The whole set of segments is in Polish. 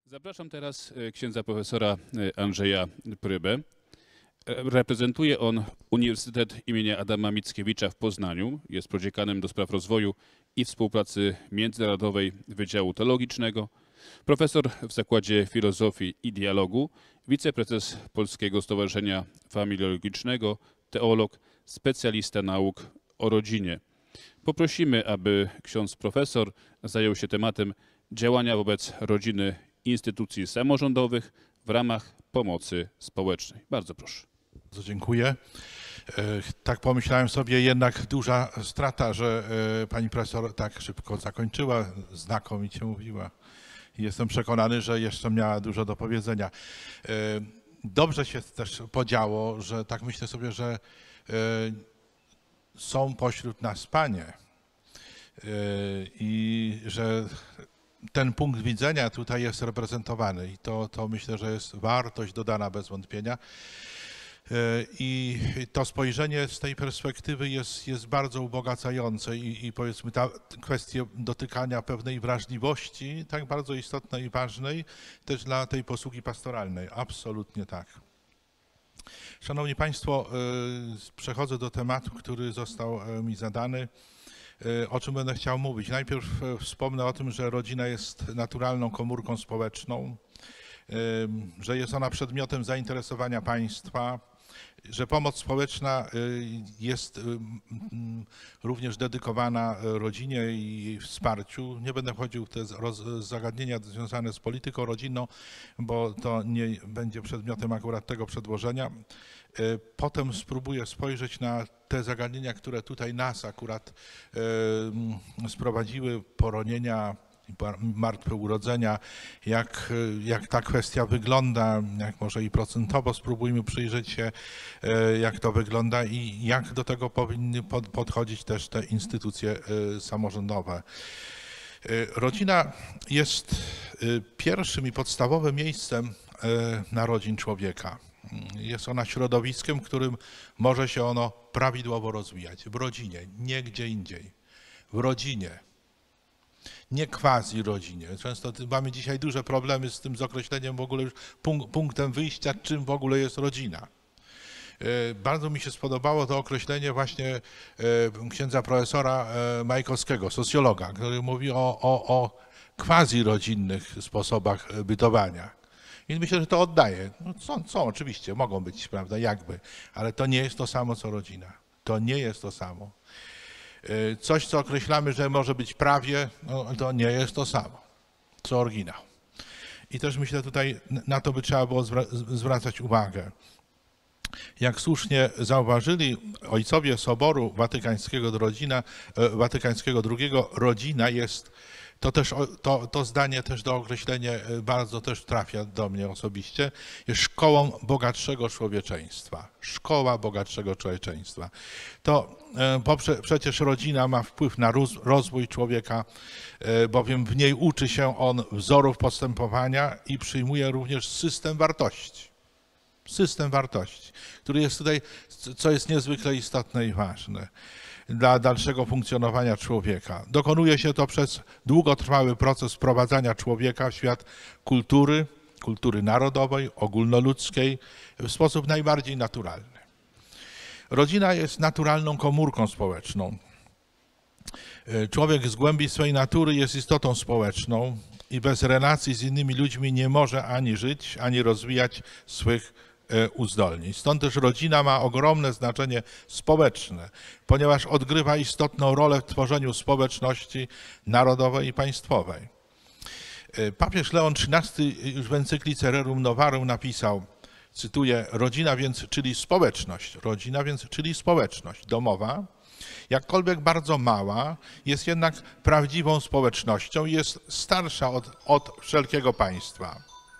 Zapraszam teraz księdza profesora Andrzeja Prybę. Reprezentuje on Uniwersytet imienia Adama Mickiewicza w Poznaniu. Jest prodziekanem do spraw rozwoju i współpracy międzynarodowej Wydziału Teologicznego. Profesor w Zakładzie Filozofii i Dialogu, wiceprezes Polskiego Stowarzyszenia Familiologicznego, teolog, specjalista nauk o rodzinie. Poprosimy, aby ksiądz profesor zajął się tematem działania wobec rodziny instytucji samorządowych w ramach pomocy społecznej. Bardzo proszę. Bardzo dziękuję. Tak pomyślałem sobie, jednak duża strata, że pani profesor tak szybko zakończyła, znakomicie mówiła. Jestem przekonany, że jeszcze miała dużo do powiedzenia. Dobrze się też podziało, że tak myślę sobie, że są pośród nas panie i że ten punkt widzenia tutaj jest reprezentowany i to myślę, że jest wartość dodana bez wątpienia. I to spojrzenie z tej perspektywy jest bardzo ubogacające i powiedzmy ta kwestia dotykania pewnej wrażliwości, tak bardzo istotnej i ważnej też dla tej posługi pastoralnej. Absolutnie tak. Szanowni Państwo, przechodzę do tematu, który został mi zadany. O czym będę chciał mówić? Najpierw wspomnę o tym, że rodzina jest naturalną komórką społeczną, że jest ona przedmiotem zainteresowania państwa, że pomoc społeczna jest również dedykowana rodzinie i wsparciu. Nie będę wchodził w te zagadnienia związane z polityką rodzinną, bo to nie będzie przedmiotem akurat tego przedłożenia. Potem spróbuję spojrzeć na te zagadnienia, które tutaj nas akurat sprowadziły, poronienia, martwe urodzenia, jak ta kwestia wygląda, jak może i procentowo spróbujmy przyjrzeć się, jak to wygląda i jak do tego powinny podchodzić też te instytucje samorządowe. Rodzina jest pierwszym i podstawowym miejscem narodzin człowieka. Jest ona środowiskiem, w którym może się ono prawidłowo rozwijać. W rodzinie, nie gdzie indziej. W rodzinie. Nie quasi-rodzinie. Często mamy dzisiaj duże problemy z tym, z określeniem w ogóle już punktem wyjścia, czym w ogóle jest rodzina. Bardzo mi się spodobało to określenie właśnie księdza profesora Majkowskiego, socjologa, który mówi o quasi-rodzinnych sposobach bytowania. I myślę, że to oddaje. No są oczywiście, mogą być, prawda, jakby, ale to nie jest to samo, co rodzina. To nie jest to samo. Coś, co określamy, że może być prawie, no, to nie jest to samo, co oryginał. I też myślę tutaj, na to by trzeba było zwracać uwagę. Jak słusznie zauważyli ojcowie Soboru Watykańskiego II, rodzina jest, to zdanie też do określenia bardzo też trafia do mnie osobiście, jest szkołą bogatszego człowieczeństwa. Szkoła bogatszego człowieczeństwa. Przecież rodzina ma wpływ na rozwój człowieka, bowiem w niej uczy się on wzorów postępowania i przyjmuje również system wartości. System wartości, który jest tutaj, co jest niezwykle istotne i ważne dla dalszego funkcjonowania człowieka. Dokonuje się to przez długotrwały proces wprowadzania człowieka w świat kultury narodowej, ogólnoludzkiej w sposób najbardziej naturalny. Rodzina jest naturalną komórką społeczną. Człowiek z głębi swej natury jest istotą społeczną i bez relacji z innymi ludźmi nie może ani żyć, ani rozwijać swych uzdolnień. Stąd też rodzina ma ogromne znaczenie społeczne, ponieważ odgrywa istotną rolę w tworzeniu społeczności narodowej i państwowej. Papież Leon XIII już w encyklice Rerum Novarum napisał, cytuję, rodzina więc, czyli społeczność domowa, jakkolwiek bardzo mała, jest jednak prawdziwą społecznością i jest starsza od wszelkiego państwa.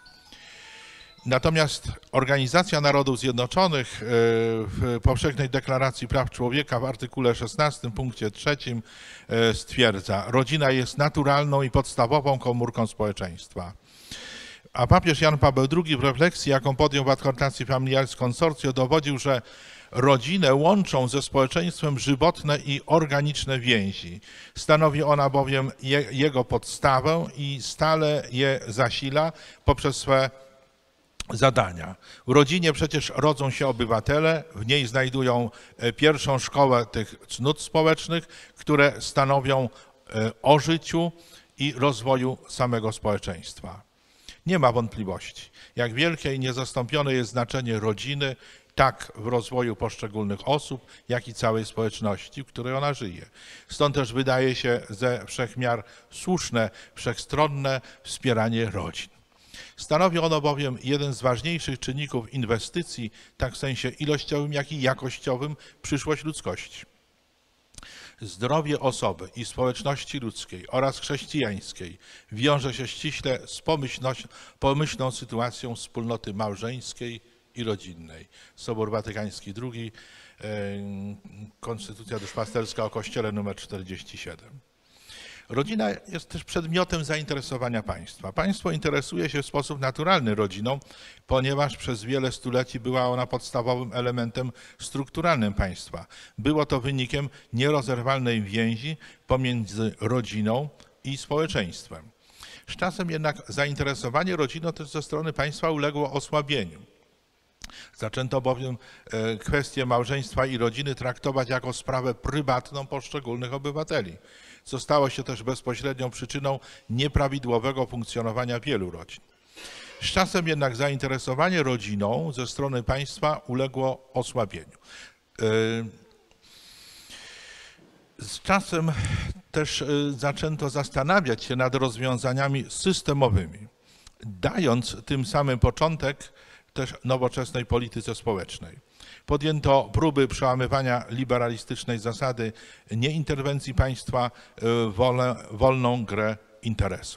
Natomiast Organizacja Narodów Zjednoczonych w Powszechnej Deklaracji Praw Człowieka w artykule 16 punkcie 3 stwierdza, rodzina jest naturalną i podstawową komórką społeczeństwa. A papież Jan Paweł II w refleksji, jaką podjął w Adhortacji Familiaris Consortio, dowodził, że rodzinę łączą ze społeczeństwem żywotne i organiczne więzi. Stanowi ona bowiem jego podstawę i stale je zasila poprzez swe zadania. W rodzinie przecież rodzą się obywatele, w niej znajdują pierwszą szkołę tych cnót społecznych, które stanowią o życiu i rozwoju samego społeczeństwa. Nie ma wątpliwości, jak wielkie i niezastąpione jest znaczenie rodziny, tak w rozwoju poszczególnych osób, jak i całej społeczności, w której ona żyje. Stąd też wydaje się ze wszechmiar słuszne, wszechstronne wspieranie rodzin. Stanowi ono bowiem jeden z ważniejszych czynników inwestycji, tak w sensie ilościowym, jak i jakościowym, w przyszłość ludzkości. Zdrowie osoby i społeczności ludzkiej oraz chrześcijańskiej wiąże się ściśle z pomyślną sytuacją wspólnoty małżeńskiej i rodzinnej. Sobór Watykański II, Konstytucja duszpasterska o Kościele nr 47. Rodzina jest też przedmiotem zainteresowania państwa. Państwo interesuje się w sposób naturalny rodziną, ponieważ przez wiele stuleci była ona podstawowym elementem strukturalnym państwa. Było to wynikiem nierozerwalnej więzi pomiędzy rodziną i społeczeństwem. Z czasem jednak zainteresowanie rodziną też ze strony państwa uległo osłabieniu. Zaczęto bowiem kwestię małżeństwa i rodziny traktować jako sprawę prywatną poszczególnych obywateli, co stało się też bezpośrednią przyczyną nieprawidłowego funkcjonowania wielu rodzin. Z czasem jednak zainteresowanie rodziną ze strony państwa uległo osłabieniu. Z czasem też zaczęto zastanawiać się nad rozwiązaniami systemowymi, dając tym samym początek też nowoczesnej polityce społecznej. Podjęto próby przełamywania liberalistycznej zasady nieinterwencji państwa w wolną grę interesów.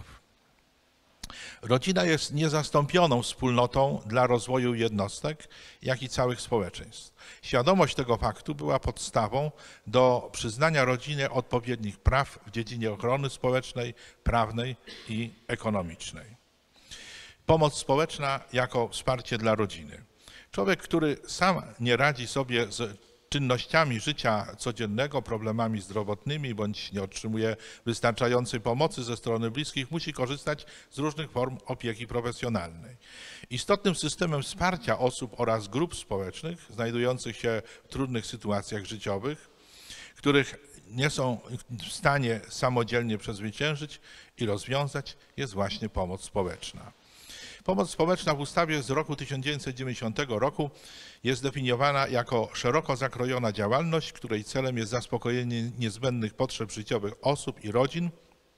Rodzina jest niezastąpioną wspólnotą dla rozwoju jednostek, jak i całych społeczeństw. Świadomość tego faktu była podstawą do przyznania rodzinie odpowiednich praw w dziedzinie ochrony społecznej, prawnej i ekonomicznej. Pomoc społeczna jako wsparcie dla rodziny. Człowiek, który sam nie radzi sobie z czynnościami życia codziennego, problemami zdrowotnymi, bądź nie otrzymuje wystarczającej pomocy ze strony bliskich, musi korzystać z różnych form opieki profesjonalnej. Istotnym systemem wsparcia osób oraz grup społecznych znajdujących się w trudnych sytuacjach życiowych, których nie są w stanie samodzielnie przezwyciężyć i rozwiązać, jest właśnie pomoc społeczna. Pomoc społeczna w ustawie z roku 1990 roku jest definiowana jako szeroko zakrojona działalność, której celem jest zaspokojenie niezbędnych potrzeb życiowych osób i rodzin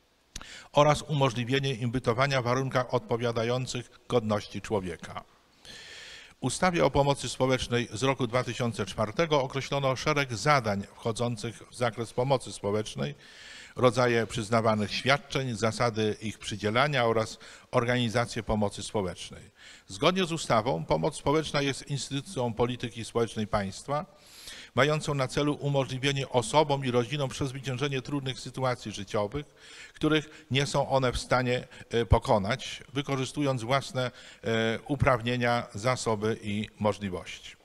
oraz umożliwienie im bytowania w warunkach odpowiadających godności człowieka. W ustawie o pomocy społecznej z roku 2004 określono szereg zadań wchodzących w zakres pomocy społecznej, rodzaje przyznawanych świadczeń, zasady ich przydzielania oraz organizację pomocy społecznej. Zgodnie z ustawą pomoc społeczna jest instytucją polityki społecznej państwa, mającą na celu umożliwienie osobom i rodzinom przezwyciężenie trudnych sytuacji życiowych, których nie są one w stanie pokonać, wykorzystując własne uprawnienia, zasoby i możliwości.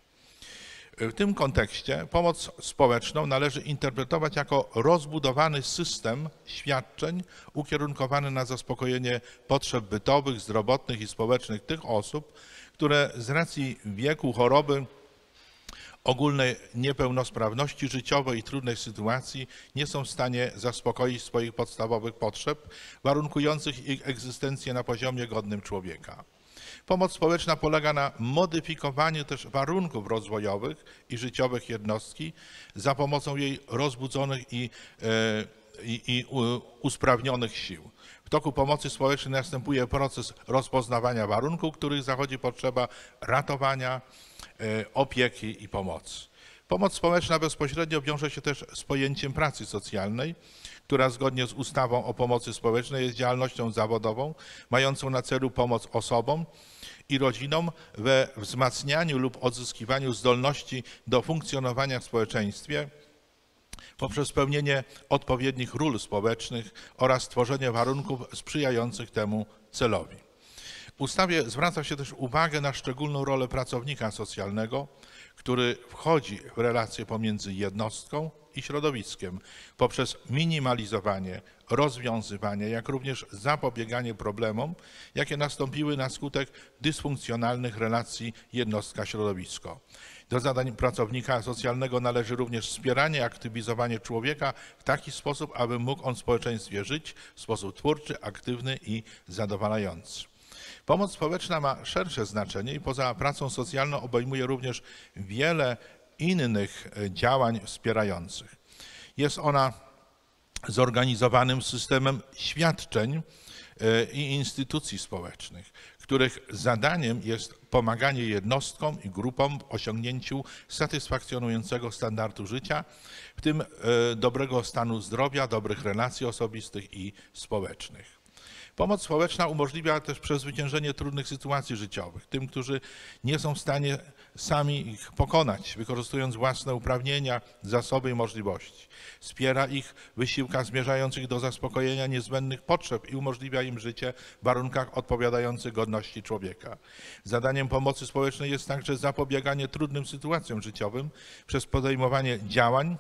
W tym kontekście pomoc społeczną należy interpretować jako rozbudowany system świadczeń ukierunkowany na zaspokojenie potrzeb bytowych, zdrowotnych i społecznych tych osób, które z racji wieku, choroby, ogólnej niepełnosprawności życiowej i trudnej sytuacji nie są w stanie zaspokoić swoich podstawowych potrzeb, warunkujących ich egzystencję na poziomie godnym człowieka. Pomoc społeczna polega na modyfikowaniu też warunków rozwojowych i życiowych jednostki za pomocą jej rozbudzonych i usprawnionych sił. W toku pomocy społecznej następuje proces rozpoznawania warunków, w których zachodzi potrzeba ratowania, opieki i pomocy. Pomoc społeczna bezpośrednio wiąże się też z pojęciem pracy socjalnej, która zgodnie z ustawą o pomocy społecznej jest działalnością zawodową, mającą na celu pomoc osobom i rodzinom we wzmacnianiu lub odzyskiwaniu zdolności do funkcjonowania w społeczeństwie poprzez spełnienie odpowiednich ról społecznych oraz tworzenie warunków sprzyjających temu celowi. W ustawie zwraca się też uwagę na szczególną rolę pracownika socjalnego, który wchodzi w relacje pomiędzy jednostką i środowiskiem poprzez minimalizowanie, rozwiązywanie, jak również zapobieganie problemom, jakie nastąpiły na skutek dysfunkcjonalnych relacji jednostka-środowisko. Do zadań pracownika socjalnego należy również wspieranie i aktywizowanie człowieka w taki sposób, aby mógł on w społeczeństwie żyć w sposób twórczy, aktywny i zadowalający. Pomoc społeczna ma szersze znaczenie i poza pracą socjalną obejmuje również wiele innych działań wspierających. Jest ona zorganizowanym systemem świadczeń i instytucji społecznych, których zadaniem jest pomaganie jednostkom i grupom w osiągnięciu satysfakcjonującego standardu życia, w tym dobrego stanu zdrowia, dobrych relacji osobistych i społecznych. Pomoc społeczna umożliwia też przezwyciężenie trudnych sytuacji życiowych tym, którzy nie są w stanie sami ich pokonać, wykorzystując własne uprawnienia, zasoby i możliwości. Wspiera ich w wysiłkach zmierzających do zaspokojenia niezbędnych potrzeb i umożliwia im życie w warunkach odpowiadających godności człowieka. Zadaniem pomocy społecznej jest także zapobieganie trudnym sytuacjom życiowym przez podejmowanie działań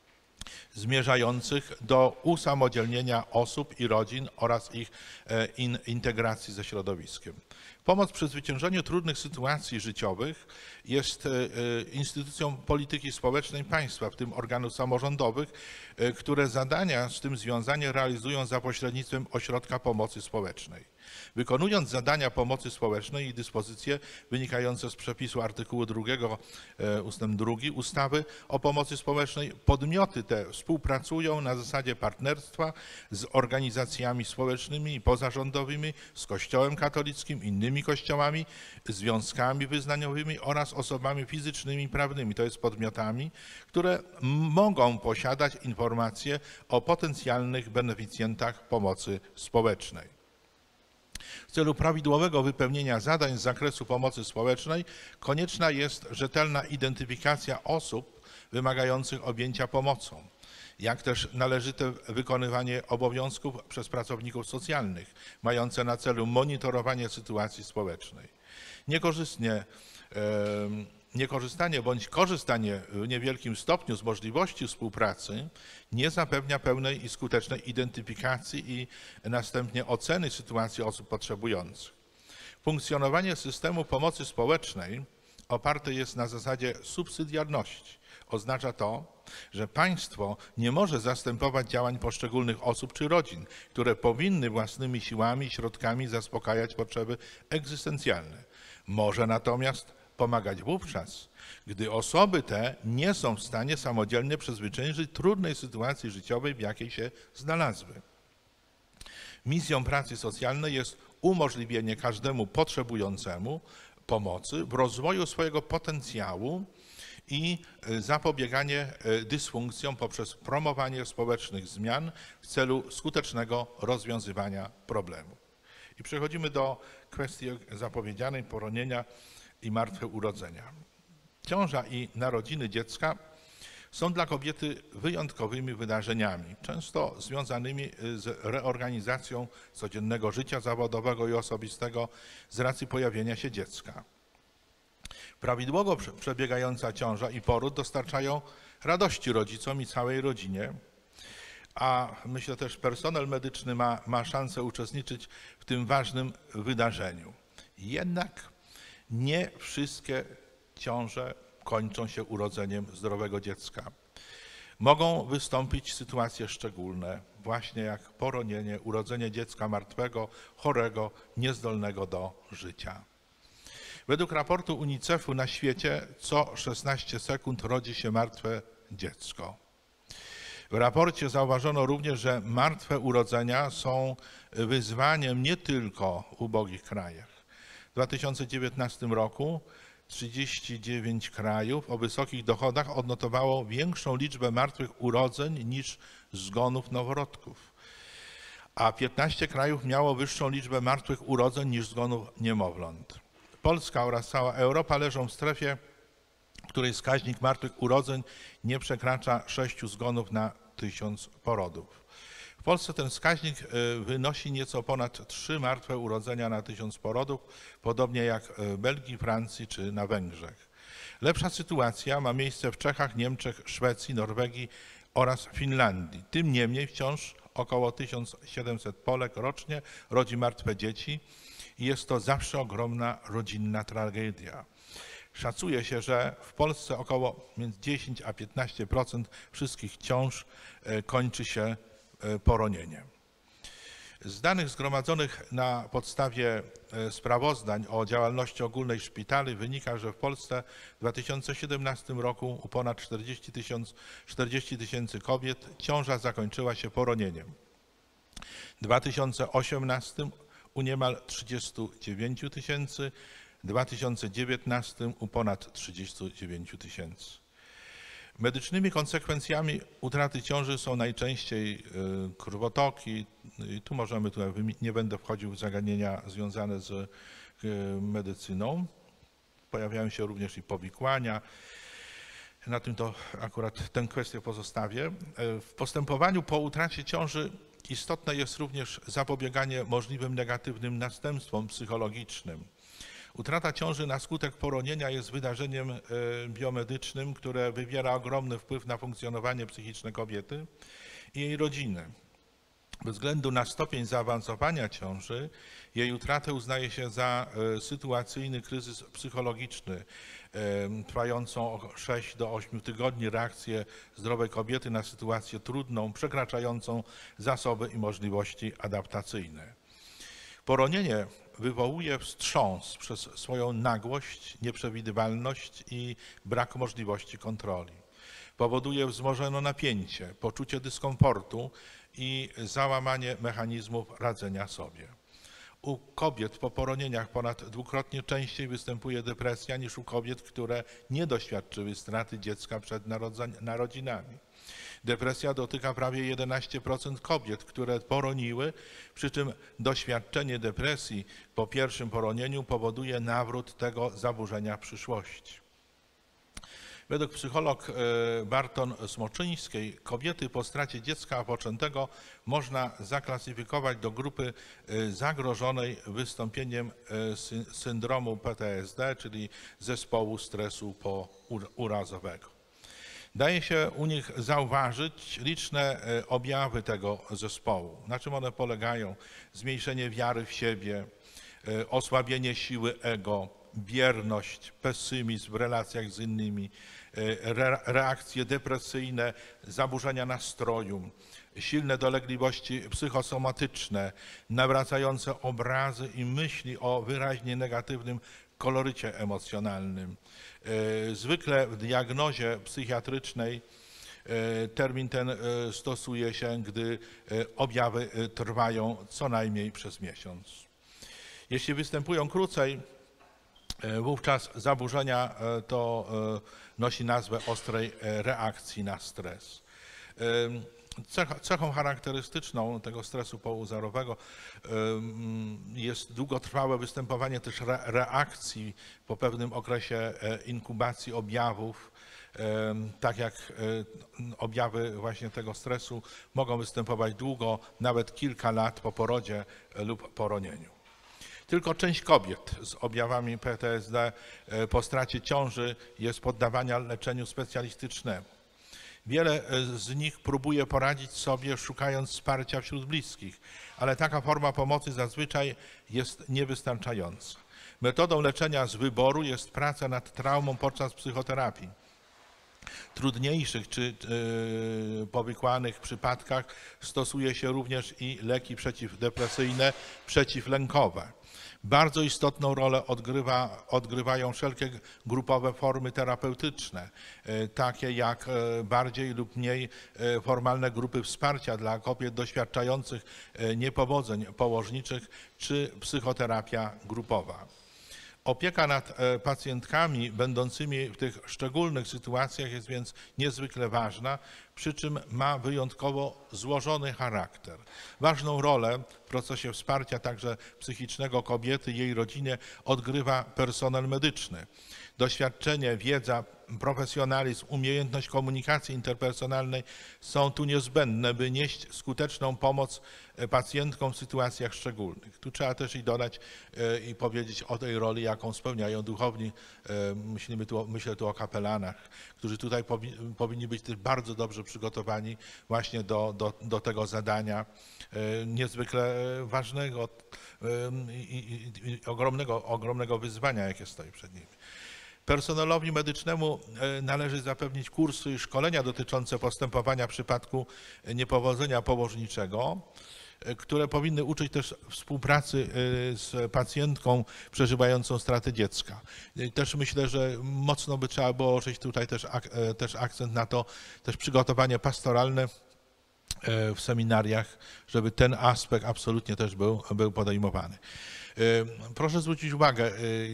zmierzających do usamodzielnienia osób i rodzin oraz ich integracji ze środowiskiem. Pomoc przy zwyciężeniu trudnych sytuacji życiowych jest instytucją polityki społecznej państwa, w tym organów samorządowych, które zadania z tym związane realizują za pośrednictwem ośrodka pomocy społecznej. Wykonując zadania pomocy społecznej i dyspozycje wynikające z przepisu artykułu 2 ustęp 2 ustawy o pomocy społecznej, podmioty te współpracują na zasadzie partnerstwa z organizacjami społecznymi i pozarządowymi, z Kościołem katolickim, innymi kościołami, związkami wyznaniowymi oraz osobami fizycznymi i prawnymi, to jest podmiotami, które mogą posiadać informacje o potencjalnych beneficjentach pomocy społecznej. W celu prawidłowego wypełnienia zadań z zakresu pomocy społecznej konieczna jest rzetelna identyfikacja osób wymagających objęcia pomocą, jak też należyte wykonywanie obowiązków przez pracowników socjalnych, mające na celu monitorowanie sytuacji społecznej. Niekorzystanie bądź korzystanie w niewielkim stopniu z możliwości współpracy nie zapewnia pełnej i skutecznej identyfikacji i następnie oceny sytuacji osób potrzebujących. Funkcjonowanie systemu pomocy społecznej oparte jest na zasadzie subsydiarności. Oznacza to, że państwo nie może zastępować działań poszczególnych osób czy rodzin, które powinny własnymi siłami i środkami zaspokajać potrzeby egzystencjalne. Może natomiast pomagać wówczas, gdy osoby te nie są w stanie samodzielnie przezwyciężyć trudnej sytuacji życiowej, w jakiej się znalazły. Misją pracy socjalnej jest umożliwienie każdemu potrzebującemu pomocy w rozwoju swojego potencjału i zapobieganie dysfunkcjom poprzez promowanie społecznych zmian w celu skutecznego rozwiązywania problemu. I przechodzimy do kwestii zapowiedzianej poronienia i martwe urodzenia. Ciąża i narodziny dziecka są dla kobiety wyjątkowymi wydarzeniami, często związanymi z reorganizacją codziennego życia zawodowego i osobistego z racji pojawienia się dziecka. Prawidłowo przebiegająca ciąża i poród dostarczają radości rodzicom i całej rodzinie, a myślę też personel medyczny ma szansę uczestniczyć w tym ważnym wydarzeniu. Jednak nie wszystkie ciąże kończą się urodzeniem zdrowego dziecka. Mogą wystąpić sytuacje szczególne, właśnie jak poronienie, urodzenie dziecka martwego, chorego, niezdolnego do życia. Według raportu UNICEF-u na świecie co 16 sekund rodzi się martwe dziecko. W raporcie zauważono również, że martwe urodzenia są wyzwaniem nie tylko w ubogich krajach. W 2019 roku 39 krajów o wysokich dochodach odnotowało większą liczbę martwych urodzeń niż zgonów noworodków, a 15 krajów miało wyższą liczbę martwych urodzeń niż zgonów niemowląt. Polska oraz cała Europa leżą w strefie, w której wskaźnik martwych urodzeń nie przekracza 6 zgonów na 1000 porodów. W Polsce ten wskaźnik wynosi nieco ponad 3 martwe urodzenia na 1000 porodów, podobnie jak w Belgii, Francji czy na Węgrzech. Lepsza sytuacja ma miejsce w Czechach, Niemczech, Szwecji, Norwegii oraz Finlandii. Tym niemniej wciąż około 1700 Polek rocznie rodzi martwe dzieci i jest to zawsze ogromna rodzinna tragedia. Szacuje się, że w Polsce około między 10 a 15% wszystkich ciąż kończy się poronieniem. Z danych zgromadzonych na podstawie sprawozdań o działalności ogólnej szpitali wynika, że w Polsce w 2017 roku u ponad 40 tysięcy kobiet ciąża zakończyła się poronieniem. W 2018 u niemal 39 tysięcy, w 2019 u ponad 39 tysięcy. Medycznymi konsekwencjami utraty ciąży są najczęściej krwotoki. Tu nie będę wchodził w zagadnienia związane z medycyną. Pojawiają się również i powikłania. Na tym to akurat tę kwestię pozostawię. W postępowaniu po utracie ciąży istotne jest również zapobieganie możliwym negatywnym następstwom psychologicznym. Utrata ciąży na skutek poronienia jest wydarzeniem biomedycznym, które wywiera ogromny wpływ na funkcjonowanie psychiczne kobiety i jej rodziny. Bez względu na stopień zaawansowania ciąży, jej utratę uznaje się za sytuacyjny kryzys psychologiczny, trwającą od 6 do 8 tygodni reakcję zdrowej kobiety na sytuację trudną, przekraczającą zasoby i możliwości adaptacyjne. Poronienie wywołuje wstrząs przez swoją nagłość, nieprzewidywalność i brak możliwości kontroli. Powoduje wzmożone napięcie, poczucie dyskomfortu i załamanie mechanizmów radzenia sobie. U kobiet po poronieniach ponad dwukrotnie częściej występuje depresja niż u kobiet, które nie doświadczyły straty dziecka przed narodzinami. Depresja dotyka prawie 11% kobiet, które poroniły, przy czym doświadczenie depresji po pierwszym poronieniu powoduje nawrót tego zaburzenia w przyszłości. Według psycholog Barton Smoczyńskiej kobiety po stracie dziecka poczętego można zaklasyfikować do grupy zagrożonej wystąpieniem syndromu PTSD, czyli zespołu stresu pourazowego. Daje się u nich zauważyć liczne objawy tego zespołu. Na czym one polegają? Zmniejszenie wiary w siebie, osłabienie siły ego, bierność, pesymizm w relacjach z innymi, reakcje depresyjne, zaburzenia nastroju, silne dolegliwości psychosomatyczne, nawracające obrazy i myśli o wyraźnie negatywnym kolorycie emocjonalnym. Zwykle w diagnozie psychiatrycznej termin ten stosuje się, gdy objawy trwają co najmniej przez miesiąc. Jeśli występują krócej, wówczas zaburzenia to nosi nazwę ostrej reakcji na stres. Cechą charakterystyczną tego stresu pouzarowego jest długotrwałe występowanie też reakcji po pewnym okresie inkubacji objawów, tak jak objawy właśnie tego stresu mogą występować długo, nawet kilka lat po porodzie lub poronieniu. Tylko część kobiet z objawami PTSD po stracie ciąży jest poddawana leczeniu specjalistycznemu. Wiele z nich próbuje poradzić sobie, szukając wsparcia wśród bliskich, ale taka forma pomocy zazwyczaj jest niewystarczająca. Metodą leczenia z wyboru jest praca nad traumą podczas psychoterapii. W trudniejszych czy powikłanych przypadkach stosuje się również i leki przeciwdepresyjne, przeciwlękowe. Bardzo istotną rolę odgrywają wszelkie grupowe formy terapeutyczne, takie jak bardziej lub mniej formalne grupy wsparcia dla kobiet doświadczających niepowodzeń położniczych czy psychoterapia grupowa. Opieka nad pacjentkami będącymi w tych szczególnych sytuacjach jest więc niezwykle ważna, przy czym ma wyjątkowo złożony charakter. Ważną rolę w procesie wsparcia także psychicznego kobiety i jej rodzinie odgrywa personel medyczny. Doświadczenie, wiedza, profesjonalizm, umiejętność komunikacji interpersonalnej są tu niezbędne, by nieść skuteczną pomoc pacjentkom w sytuacjach szczególnych. Tu trzeba też i dodać i powiedzieć o tej roli, jaką spełniają duchowni. Myślę tu o kapelanach, którzy tutaj powinni być też bardzo dobrze przygotowani właśnie do tego zadania niezwykle ważnego i ogromnego wyzwania, jakie stoi przed nimi. Personelowi medycznemu należy zapewnić kursy i szkolenia dotyczące postępowania w przypadku niepowodzenia położniczego, które powinny uczyć też współpracy z pacjentką przeżywającą stratę dziecka. Też myślę, że mocno by trzeba było położyć tutaj też akcent na to, też przygotowanie pastoralne w seminariach, żeby ten aspekt absolutnie też był podejmowany. Proszę zwrócić uwagę,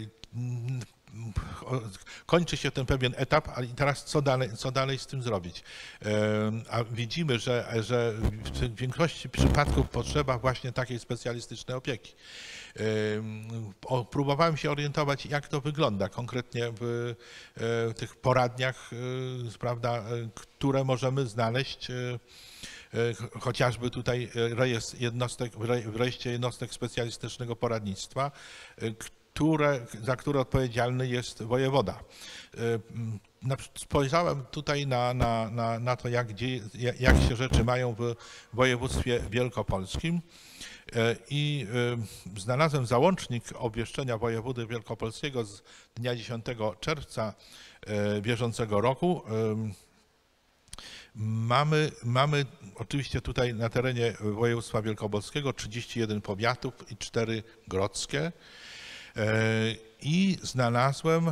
kończy się ten pewien etap, ale teraz co dalej z tym zrobić? A widzimy, że w większości przypadków potrzeba właśnie takiej specjalistycznej opieki. Próbowałem się orientować, jak to wygląda konkretnie w tych poradniach, prawda, które możemy znaleźć, chociażby tutaj w rejestrie jednostek specjalistycznego poradnictwa, za które odpowiedzialny jest wojewoda. Spojrzałem tutaj na to, jak się rzeczy mają w województwie wielkopolskim i znalazłem załącznik obwieszczenia wojewody wielkopolskiego z dnia 10 czerwca bieżącego roku. Mamy oczywiście tutaj na terenie województwa wielkopolskiego 31 powiatów i 4 grodzkie. I znalazłem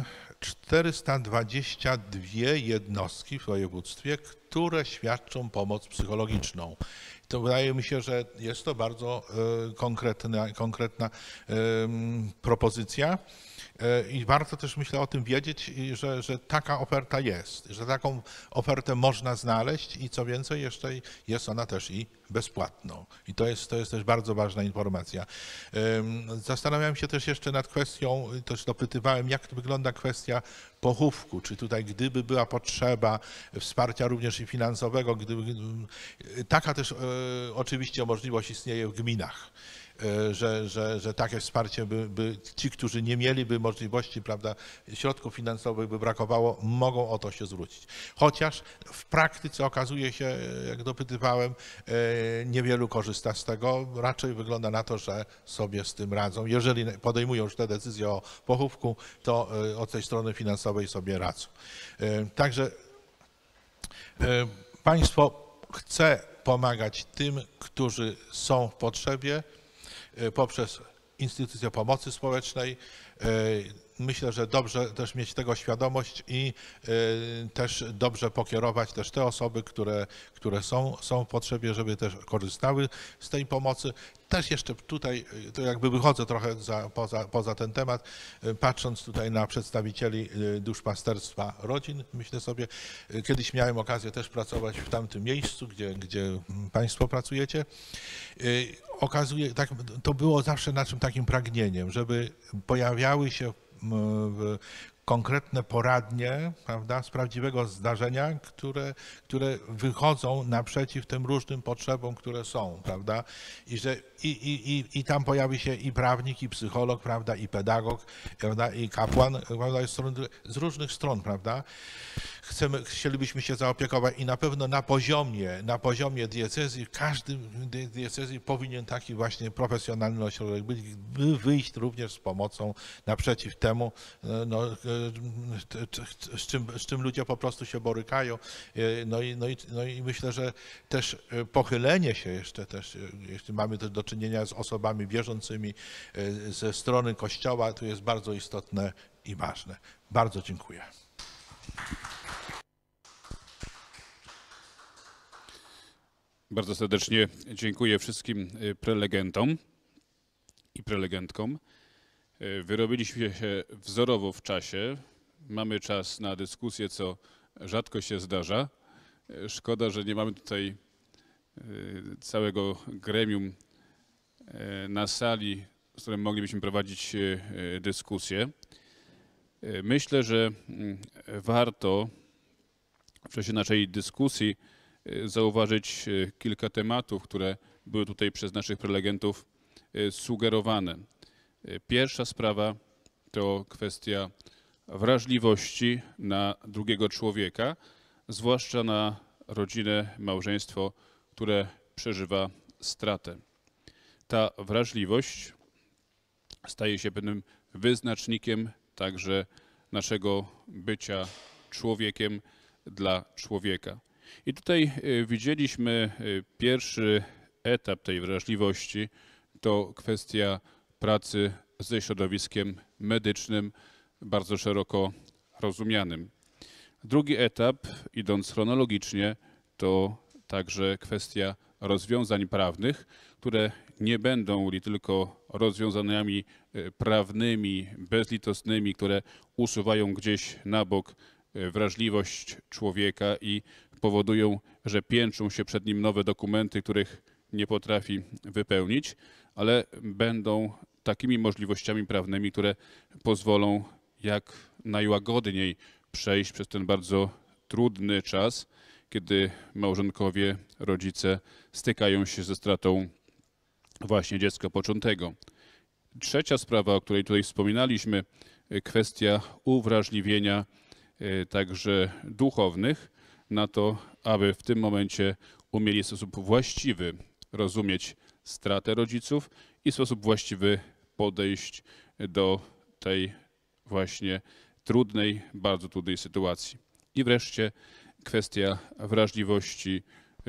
422 jednostki w województwie, które świadczą pomoc psychologiczną. To wydaje mi się, że jest to bardzo konkretna propozycja. I warto też, myślę, o tym wiedzieć, że taka oferta jest, że taką ofertę można znaleźć i co więcej, jeszcze jest ona też i bezpłatną. I to jest też bardzo ważna informacja. Zastanawiałem się też jeszcze nad kwestią, też dopytywałem, jak to wygląda kwestia pochówku, czy tutaj gdyby była potrzeba wsparcia również i finansowego, taka też oczywiście możliwość istnieje w gminach. Że takie wsparcie by ci, którzy nie mieliby możliwości, prawda, środków finansowych by brakowało, mogą o to się zwrócić. Chociaż w praktyce okazuje się, jak dopytywałem, niewielu korzysta z tego. Raczej wygląda na to, że sobie z tym radzą. Jeżeli podejmują już te decyzje o pochówku, to od tej strony finansowej sobie radzą. Także państwo chce pomagać tym, którzy są w potrzebie, poprzez instytucje pomocy społecznej. Myślę, że dobrze też mieć tego świadomość i też dobrze pokierować też te osoby, które są w potrzebie, żeby też korzystały z tej pomocy. Też jeszcze tutaj, to jakby wychodzę trochę poza ten temat, patrząc tutaj na przedstawicieli duszpasterstwa rodzin, myślę sobie, kiedyś miałem okazję też pracować w tamtym miejscu, gdzie państwo pracujecie. Okazuje, tak, to było zawsze naszym takim pragnieniem, żeby pojawiały się konkretne poradnie, prawda, z prawdziwego zdarzenia, które wychodzą naprzeciw tym różnym potrzebom, które są, prawda, i tam pojawi się i prawnik, i psycholog, prawda, i pedagog, prawda, i kapłan, prawda, z różnych stron, prawda. Chcielibyśmy się zaopiekować i na pewno na poziomie diecezji, w każdym diecezji powinien taki właśnie profesjonalny ośrodek być, by wyjść również z pomocą naprzeciw temu, no, z czym ludzie po prostu się borykają. No i myślę, że też pochylenie się jeszcze też, jeśli mamy też do czynienia z osobami wierzącymi ze strony Kościoła, to jest bardzo istotne i ważne. Bardzo dziękuję. Bardzo serdecznie dziękuję wszystkim prelegentom i prelegentkom. Wyrobiliśmy się wzorowo w czasie. Mamy czas na dyskusję, co rzadko się zdarza. Szkoda, że nie mamy tutaj całego gremium na sali, z którym moglibyśmy prowadzić dyskusję. Myślę, że warto w czasie naszej dyskusji zauważyć kilka tematów, które były tutaj przez naszych prelegentów sugerowane. Pierwsza sprawa to kwestia wrażliwości na drugiego człowieka, zwłaszcza na rodzinę, małżeństwo, które przeżywa stratę. Ta wrażliwość staje się pewnym wyznacznikiem także naszego bycia człowiekiem dla człowieka. I tutaj widzieliśmy pierwszy etap tej wrażliwości, to kwestia pracy ze środowiskiem medycznym, bardzo szeroko rozumianym. Drugi etap, idąc chronologicznie, to także kwestia rozwiązań prawnych, które nie będą tylko rozwiązaniami prawnymi, bezlitosnymi, które usuwają gdzieś na bok wrażliwość człowieka i powodują, że piętrzą się przed nim nowe dokumenty, których nie potrafi wypełnić, ale będą takimi możliwościami prawnymi, które pozwolą jak najłagodniej przejść przez ten bardzo trudny czas, kiedy małżonkowie, rodzice stykają się ze stratą właśnie dziecka poczętego. Trzecia sprawa, o której tutaj wspominaliśmy, kwestia uwrażliwienia także duchownych na to, aby w tym momencie umieli w sposób właściwy rozumieć stratę rodziców i w sposób właściwy podejść do tej właśnie trudnej, bardzo trudnej sytuacji. I wreszcie kwestia wrażliwości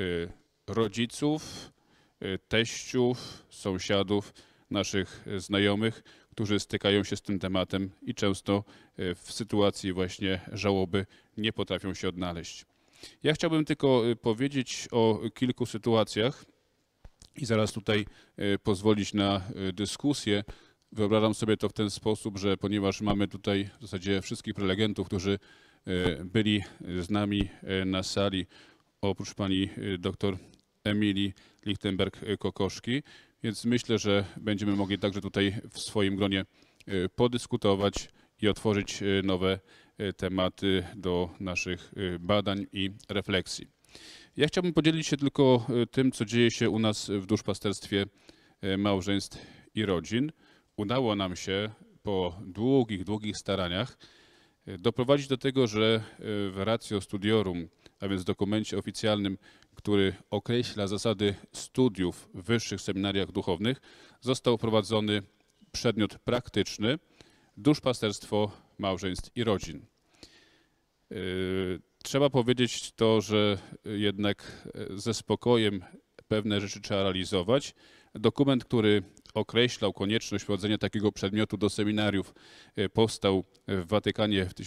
rodziców, teściów, sąsiadów, naszych znajomych, którzy stykają się z tym tematem i często w sytuacji właśnie żałoby nie potrafią się odnaleźć. Ja chciałbym tylko powiedzieć o kilku sytuacjach i zaraz tutaj pozwolić na dyskusję. Wyobrażam sobie to w ten sposób, że ponieważ mamy tutaj w zasadzie wszystkich prelegentów, którzy byli z nami na sali, oprócz pani dr Emilii Lichtenberg-Kokoszki, więc myślę, że będziemy mogli także tutaj w swoim gronie podyskutować i otworzyć nowe tematy do naszych badań i refleksji. Ja chciałbym podzielić się tylko tym, co dzieje się u nas w duszpasterstwie małżeństw i rodzin. Udało nam się po długich staraniach doprowadzić do tego, że w ratio studiorum, a więc dokumencie oficjalnym, który określa zasady studiów w wyższych seminariach duchownych, został wprowadzony przedmiot praktyczny duszpasterstwo małżeństw i rodzin. Trzeba powiedzieć to, że jednak ze spokojem pewne rzeczy trzeba realizować. Dokument, który określał konieczność wprowadzenia takiego przedmiotu do seminariów, powstał w Watykanie w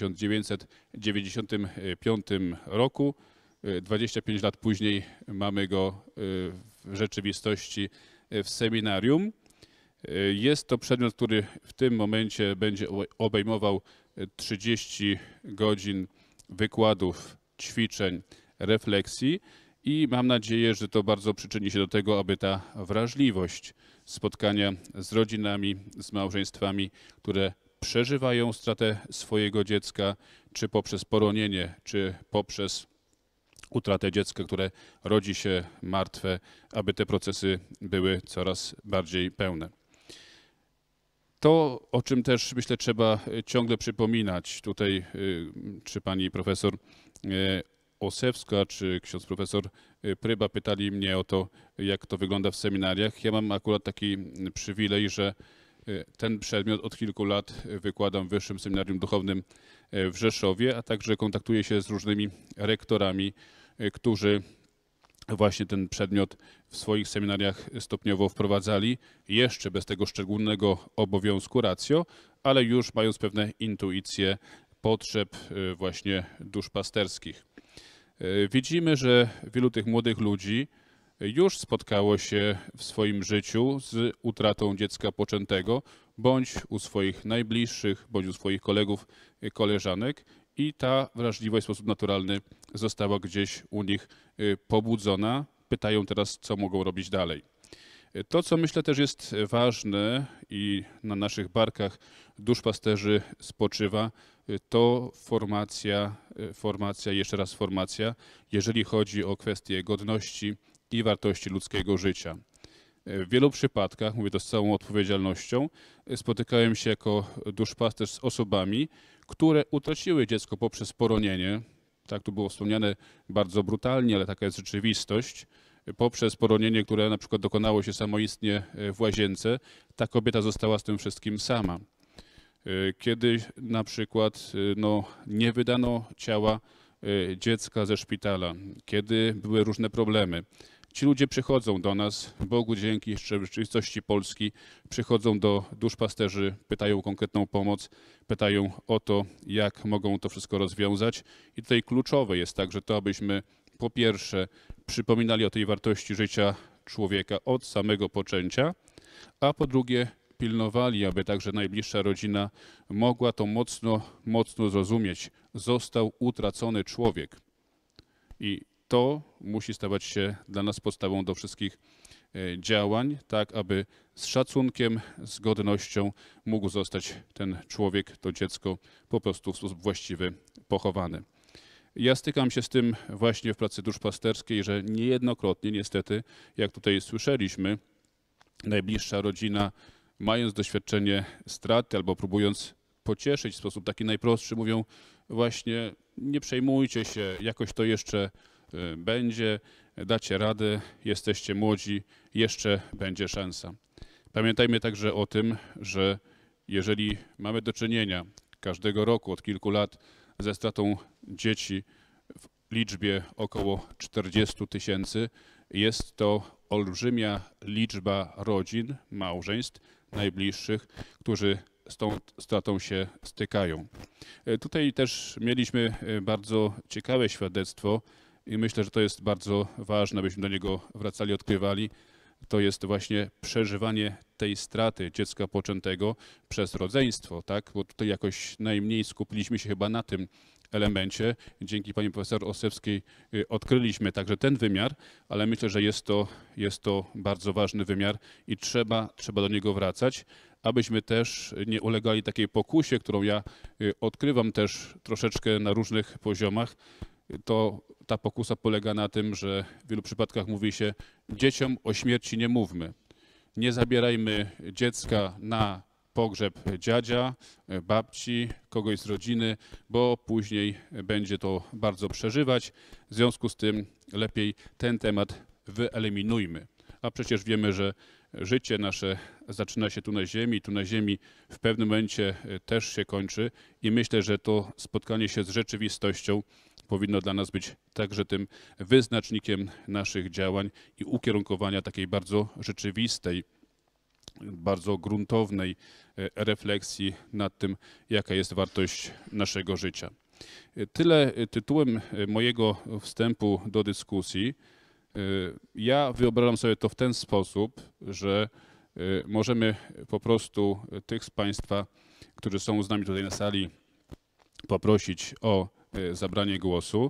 1995 roku. 25 lat później mamy go w rzeczywistości w seminarium. Jest to przedmiot, który w tym momencie będzie obejmował 30 godzin wykładów, ćwiczeń, refleksji i mam nadzieję, że to bardzo przyczyni się do tego, aby ta wrażliwość spotkania z rodzinami, z małżeństwami, które przeżywają stratę swojego dziecka, czy poprzez poronienie, czy poprzez utratę dziecka, które rodzi się martwe, aby te procesy były coraz bardziej pełne. To, o czym też myślę trzeba ciągle przypominać, tutaj czy pani profesor Osewska, czy ksiądz profesor Pryba pytali mnie o to, jak to wygląda w seminariach. Ja mam akurat taki przywilej, że ten przedmiot od kilku lat wykładam w Wyższym Seminarium Duchownym w Rzeszowie, a także kontaktuję się z różnymi rektorami, którzy właśnie ten przedmiot w swoich seminariach stopniowo wprowadzali, jeszcze bez tego szczególnego obowiązku ratio, ale już mając pewne intuicje potrzeb właśnie duszpasterskich. Widzimy, że wielu tych młodych ludzi już spotkało się w swoim życiu z utratą dziecka poczętego, bądź u swoich najbliższych, bądź u swoich kolegów, koleżanek i ta wrażliwość w sposób naturalny została gdzieś u nich pobudzona. Pytają teraz, co mogą robić dalej. To, co myślę też jest ważne i na naszych barkach duszpasterzy spoczywa, to formacja, jeszcze raz formacja, jeżeli chodzi o kwestie godności i wartości ludzkiego życia. W wielu przypadkach, mówię to z całą odpowiedzialnością, spotykałem się jako duszpasterz z osobami, które utraciły dziecko poprzez poronienie. Tak tu było wspomniane bardzo brutalnie, ale taka jest rzeczywistość. Poprzez poronienie, które na przykład dokonało się samoistnie w łazience, ta kobieta została z tym wszystkim sama. Kiedy na przykład nie wydano ciała dziecka ze szpitala, kiedy były różne problemy. Ci ludzie przychodzą do nas, Bogu dzięki, jeszcze w rzeczywistości Polski, przychodzą do duszpasterzy, pytają o konkretną pomoc, pytają o to, jak mogą to wszystko rozwiązać. I tutaj kluczowe jest także to, abyśmy po pierwsze przypominali o tej wartości życia człowieka od samego poczęcia, a po drugie pilnowali, aby także najbliższa rodzina mogła to mocno zrozumieć. Został utracony człowiek. I to musi stawać się dla nas podstawą do wszystkich działań, tak aby z szacunkiem, z godnością mógł zostać ten człowiek, to dziecko po prostu w sposób właściwy pochowane. Ja stykam się z tym właśnie w pracy duszpasterskiej, że niejednokrotnie niestety, jak tutaj słyszeliśmy, najbliższa rodzina, mając doświadczenie straty albo próbując pocieszyć w sposób taki najprostszy, mówią właśnie nie przejmujcie się, jakoś to jeszcze będzie, dacie radę, jesteście młodzi, jeszcze będzie szansa. Pamiętajmy także o tym, że jeżeli mamy do czynienia każdego roku od kilku lat ze stratą dzieci w liczbie około 40 000, jest to olbrzymia liczba rodzin, małżeństw najbliższych, którzy z tą stratą się stykają. Tutaj też mieliśmy bardzo ciekawe świadectwo i myślę, że to jest bardzo ważne, abyśmy do niego wracali, odkrywali. To jest właśnie przeżywanie tej straty dziecka poczętego przez rodzeństwo, tak? Bo tutaj jakoś najmniej skupiliśmy się chyba na tym elemencie. Dzięki pani profesor Osewskiej odkryliśmy także ten wymiar, ale myślę, że jest to bardzo ważny wymiar i trzeba do niego wracać, abyśmy też nie ulegali takiej pokusie, którą ja odkrywam też troszeczkę na różnych poziomach. Ta pokusa polega na tym, że w wielu przypadkach mówi się, dzieciom o śmierci nie mówmy. Nie zabierajmy dziecka na pogrzeb dziadzia, babci, kogoś z rodziny, bo później będzie to bardzo przeżywać. W związku z tym lepiej ten temat wyeliminujmy. A przecież wiemy, że życie nasze zaczyna się tu na ziemi w pewnym momencie też się kończy i myślę, że to spotkanie się z rzeczywistością powinno dla nas być także tym wyznacznikiem naszych działań i ukierunkowania takiej bardzo rzeczywistej, bardzo gruntownej refleksji nad tym, jaka jest wartość naszego życia. Tyle tytułem mojego wstępu do dyskusji. Ja wyobrażam sobie to w ten sposób, że możemy po prostu tych z Państwa, którzy są z nami tutaj na sali, poprosić o zabranie głosu.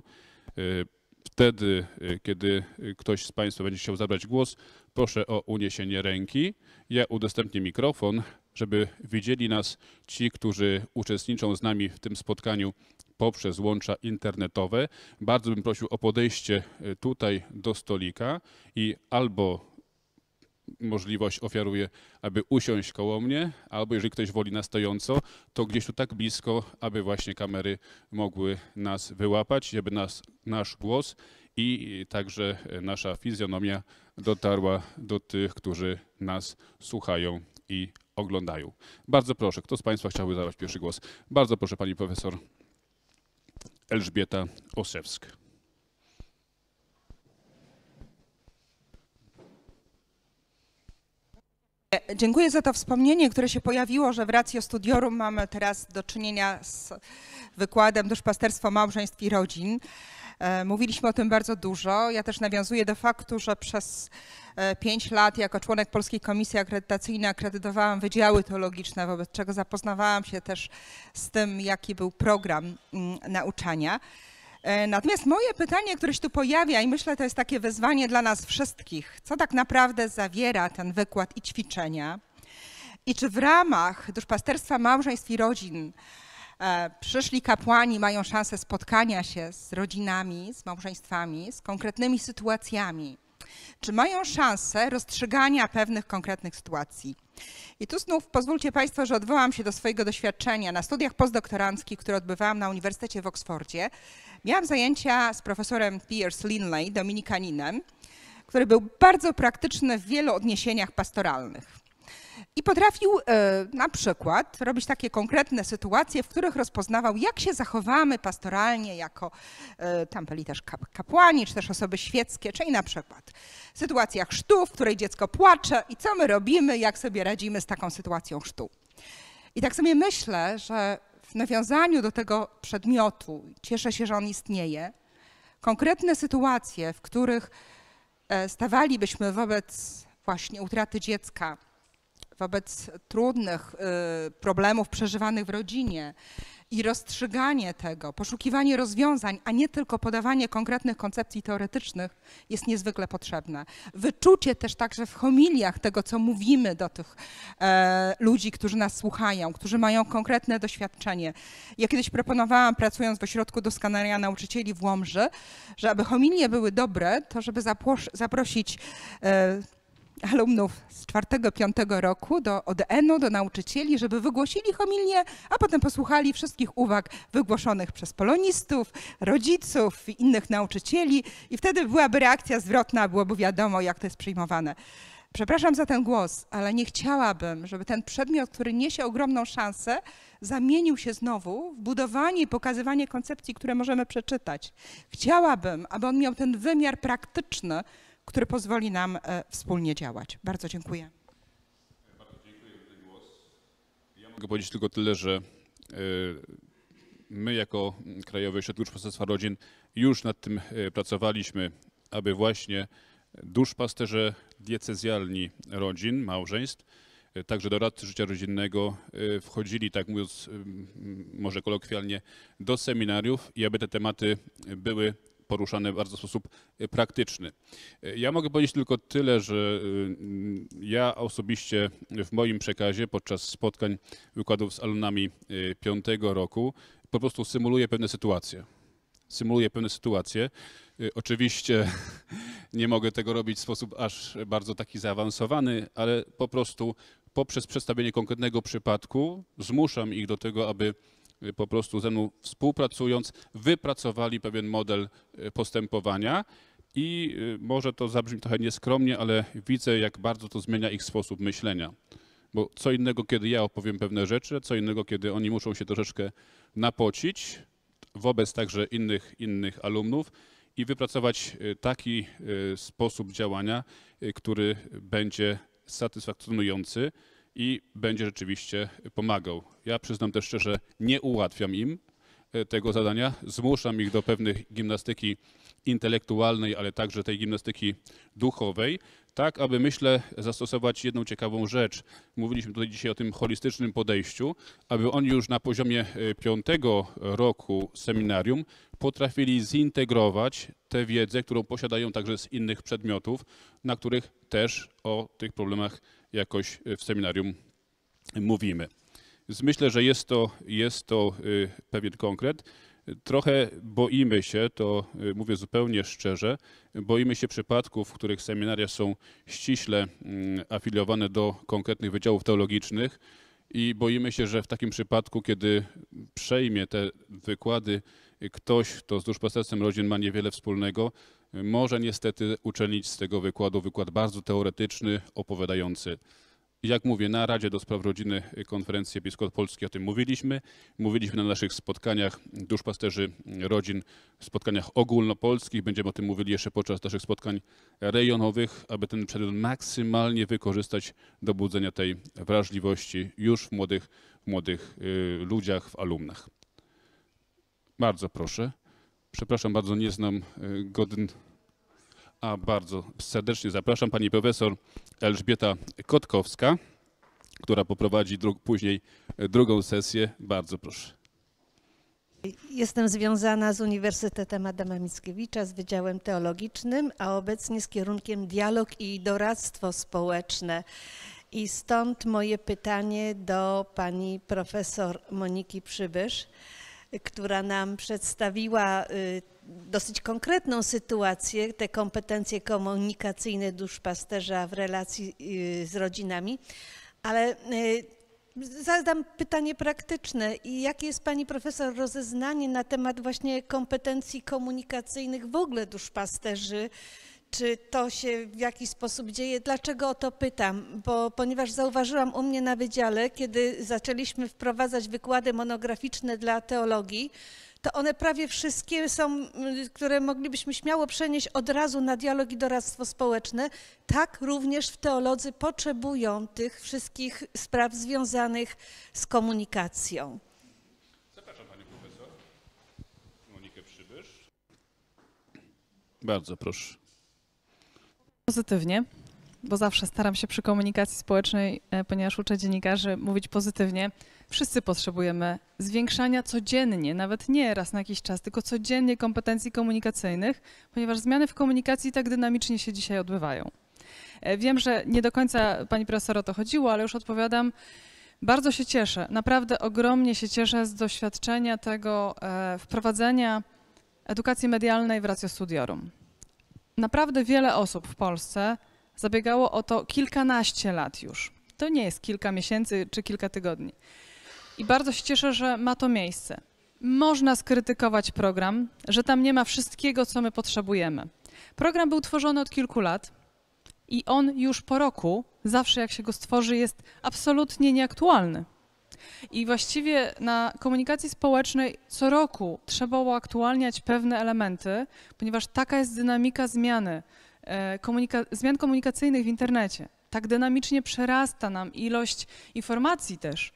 Wtedy, kiedy ktoś z Państwa będzie chciał zabrać głos, proszę o uniesienie ręki. Ja udostępnię mikrofon, żeby widzieli nas ci, którzy uczestniczą z nami w tym spotkaniu poprzez łącza internetowe. Bardzo bym prosił o podejście tutaj do stolika i albo możliwość ofiaruję, aby usiąść koło mnie, albo jeżeli ktoś woli na stojąco, to gdzieś tu tak blisko, aby właśnie kamery mogły nas wyłapać, żeby nasz głos i także nasza fizjonomia dotarła do tych, którzy nas słuchają i oglądają. Bardzo proszę, kto z Państwa chciałby zabrać pierwszy głos? Bardzo proszę, pani profesor Elżbieta Osewska. Dziękuję za to wspomnienie, które się pojawiło, że w Ratio Studiorum mamy teraz do czynienia z wykładem duszpasterstwo małżeństw i rodzin. Mówiliśmy o tym bardzo dużo. Ja też nawiązuję do faktu, że przez 5 lat jako członek Polskiej Komisji Akredytacyjnej akredytowałam wydziały teologiczne, wobec czego zapoznawałam się też z tym, jaki był program nauczania. Natomiast moje pytanie, które się tu pojawia i myślę, to jest takie wyzwanie dla nas wszystkich, co tak naprawdę zawiera ten wykład i ćwiczenia i czy w ramach duszpasterstwa małżeństw i rodzin przyszli kapłani mają szansę spotkania się z rodzinami, z małżeństwami, z konkretnymi sytuacjami, czy mają szansę rozstrzygania pewnych konkretnych sytuacji. I tu znów pozwólcie Państwo, że odwołam się do swojego doświadczenia. Na studiach postdoktoranckich, które odbywałam na Uniwersytecie w Oksfordzie, miałam zajęcia z profesorem Piers Linley, dominikaninem, który był bardzo praktyczny w wielu odniesieniach pastoralnych. I potrafił na przykład robić takie konkretne sytuacje, w których rozpoznawał, jak się zachowamy pastoralnie jako, tam byli też kapłani, czy też osoby świeckie, czyli na przykład sytuacja chrztu, w której dziecko płacze i co my robimy, jak sobie radzimy z taką sytuacją chrztu. I tak sobie myślę, że w nawiązaniu do tego przedmiotu, cieszę się, że on istnieje, konkretne sytuacje, w których stawalibyśmy wobec właśnie utraty dziecka, wobec trudnych problemów przeżywanych w rodzinie i rozstrzyganie tego, poszukiwanie rozwiązań, a nie tylko podawanie konkretnych koncepcji teoretycznych jest niezwykle potrzebne. Wyczucie też także w homiliach tego, co mówimy do tych ludzi, którzy nas słuchają, którzy mają konkretne doświadczenie. Ja kiedyś proponowałam, pracując w Ośrodku Doskonalenia Nauczycieli w Łomży, że aby homilie były dobre, to żeby zaprosić alumnów z 4-5 roku do ODN-u, do nauczycieli, żeby wygłosili homilię, a potem posłuchali wszystkich uwag wygłoszonych przez polonistów, rodziców i innych nauczycieli i wtedy byłaby reakcja zwrotna, byłoby wiadomo, jak to jest przyjmowane. Przepraszam za ten głos, ale nie chciałabym, żeby ten przedmiot, który niesie ogromną szansę, zamienił się znowu w budowanie i pokazywanie koncepcji, które możemy przeczytać. Chciałabym, aby on miał ten wymiar praktyczny, który pozwoli nam wspólnie działać. Bardzo dziękuję. Bardzo dziękuję za ten głos. Ja mogę powiedzieć tylko tyle, że my jako Krajowy Ośrodek Duszpasterstwa Rodzin już nad tym pracowaliśmy, aby właśnie duszpasterze diecezjalni rodzin, małżeństw, także doradcy życia rodzinnego wchodzili, tak mówiąc może kolokwialnie, do seminariów i aby te tematy były poruszane w bardzo sposób praktyczny. Ja mogę powiedzieć tylko tyle, że ja osobiście w moim przekazie podczas spotkań, wykładów z alumnami 5. roku po prostu symuluję pewne sytuacje. Oczywiście nie mogę tego robić w sposób aż bardzo taki zaawansowany, ale po prostu poprzez przedstawienie konkretnego przypadku zmuszam ich do tego, aby po prostu ze mną współpracując wypracowali pewien model postępowania i może to zabrzmi trochę nieskromnie, ale widzę, jak bardzo to zmienia ich sposób myślenia. Bo co innego, kiedy ja opowiem pewne rzeczy, co innego, kiedy oni muszą się troszeczkę napocić wobec także innych alumnów i wypracować taki sposób działania, który będzie satysfakcjonujący i będzie rzeczywiście pomagał. Ja przyznam też szczerze, nie ułatwiam im tego zadania, zmuszam ich do pewnych gimnastyki intelektualnej, ale także tej gimnastyki duchowej, tak aby, myślę, zastosować jedną ciekawą rzecz. Mówiliśmy tutaj dzisiaj o tym holistycznym podejściu, aby oni już na poziomie 5. roku seminarium potrafili zintegrować tę wiedzę, którą posiadają także z innych przedmiotów, na których też o tych problemach jakoś w seminarium mówimy. Więc myślę, że jest to pewien konkret. Trochę boimy się, to mówię zupełnie szczerze, boimy się przypadków, w których seminaria są ściśle afiliowane do konkretnych wydziałów teologicznych i boimy się, że w takim przypadku, kiedy przejmie te wykłady ktoś, kto z duszpasterstwem rodzin ma niewiele wspólnego, może niestety uczynić z tego wykładu wykład bardzo teoretyczny, opowiadający. Jak mówię, na Radzie do Spraw Rodziny Konferencji Episkopatu Polski o tym mówiliśmy. Mówiliśmy na naszych spotkaniach duszpasterzy rodzin, spotkaniach ogólnopolskich. Będziemy o tym mówili jeszcze podczas naszych spotkań rejonowych, aby ten przedmiot maksymalnie wykorzystać do budzenia tej wrażliwości już w młodych ludziach, w alumnach. Bardzo proszę. Przepraszam bardzo, nie znam bardzo serdecznie zapraszam pani profesor Elżbieta Kotkowska, która poprowadzi później drugą sesję. Bardzo proszę. Jestem związana z Uniwersytetem Adama Mickiewicza, z Wydziałem Teologicznym, a obecnie z kierunkiem Dialog i Doradztwo Społeczne. I stąd moje pytanie do pani profesor Moniki Przybysz, która nam przedstawiła dosyć konkretną sytuację, te kompetencje komunikacyjne duszpasterza w relacji z rodzinami, ale zadam pytanie praktyczne. I jakie jest pani profesor rozeznanie na temat właśnie kompetencji komunikacyjnych w ogóle duszpasterzy? Czy to się w jakiś sposób dzieje? Dlaczego o to pytam? Ponieważ zauważyłam u mnie na wydziale, kiedy zaczęliśmy wprowadzać wykłady monograficzne dla teologii, to one prawie wszystkie są, które moglibyśmy śmiało przenieść od razu na dialog i doradztwo społeczne. Tak również w teolodzy potrzebują tych wszystkich spraw związanych z komunikacją. Zapraszam panią profesor Monikę Przybysz. Bardzo proszę. Pozytywnie, bo zawsze staram się przy komunikacji społecznej, ponieważ uczę dziennikarzy, mówić pozytywnie. Wszyscy potrzebujemy zwiększania codziennie, nawet nie raz na jakiś czas, tylko codziennie kompetencji komunikacyjnych, ponieważ zmiany w komunikacji tak dynamicznie się dzisiaj odbywają. Wiem, że nie do końca pani profesor o to chodziło, ale już odpowiadam. Bardzo się cieszę, naprawdę ogromnie się cieszę z doświadczenia tego wprowadzenia edukacji medialnej w ratio studiorum. Naprawdę wiele osób w Polsce zabiegało o to kilkanaście lat już. To nie jest kilka miesięcy czy kilka tygodni. I bardzo się cieszę, że ma to miejsce. Można skrytykować program, że tam nie ma wszystkiego, co my potrzebujemy. Program był tworzony od kilku lat i on już po roku, zawsze jak się go stworzy, jest absolutnie nieaktualny. I właściwie na komunikacji społecznej co roku trzeba uaktualniać pewne elementy, ponieważ taka jest dynamika zmian komunikacyjnych w internecie. Tak dynamicznie przerasta nam ilość informacji też.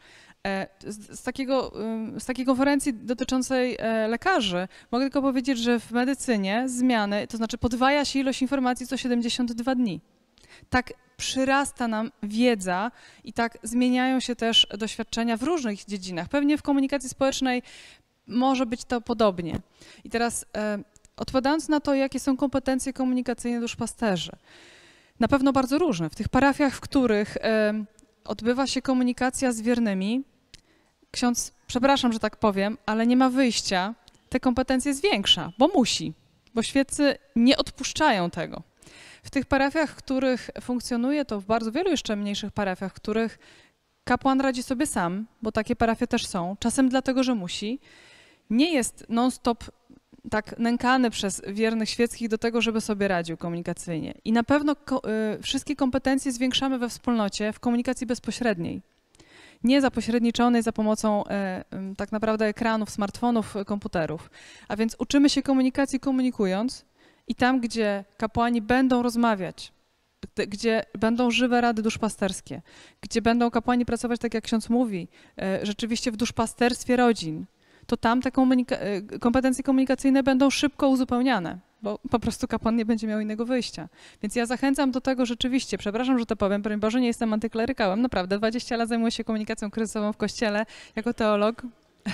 Z takiej konferencji dotyczącej lekarzy mogę tylko powiedzieć, że w medycynie zmiany, to znaczy podwaja się ilość informacji co 72 dni. Tak przyrasta nam wiedza i tak zmieniają się też doświadczenia w różnych dziedzinach. Pewnie w komunikacji społecznej może być to podobnie. I teraz odpowiadając na to, jakie są kompetencje komunikacyjne duszpasterzy. Na pewno bardzo różne. W tych parafiach, w których odbywa się komunikacja z wiernymi, ksiądz, przepraszam, że tak powiem, ale nie ma wyjścia, te kompetencje zwiększa, bo musi, bo świeccy nie odpuszczają tego. W tych parafiach, w których funkcjonuje to, w bardzo wielu jeszcze mniejszych parafiach, w których kapłan radzi sobie sam, bo takie parafie też są, czasem dlatego, że musi, nie jest non-stop tak nękany przez wiernych świeckich do tego, żeby sobie radził komunikacyjnie. I na pewno wszystkie kompetencje zwiększamy we wspólnocie w komunikacji bezpośredniej. Nie zapośredniczonej za pomocą tak naprawdę ekranów, smartfonów, komputerów. A więc uczymy się komunikacji komunikując i tam, gdzie kapłani będą rozmawiać, gdzie będą żywe rady duszpasterskie, gdzie będą kapłani pracować, tak jak ksiądz mówi, rzeczywiście w duszpasterstwie rodzin, to tam te kompetencje komunikacyjne będą szybko uzupełniane, bo po prostu kapłan nie będzie miał innego wyjścia. Więc ja zachęcam do tego rzeczywiście, przepraszam, że to powiem, broń Boże, nie jestem antyklerykałem, naprawdę 20 lat zajmuję się komunikacją kryzysową w Kościele jako teolog.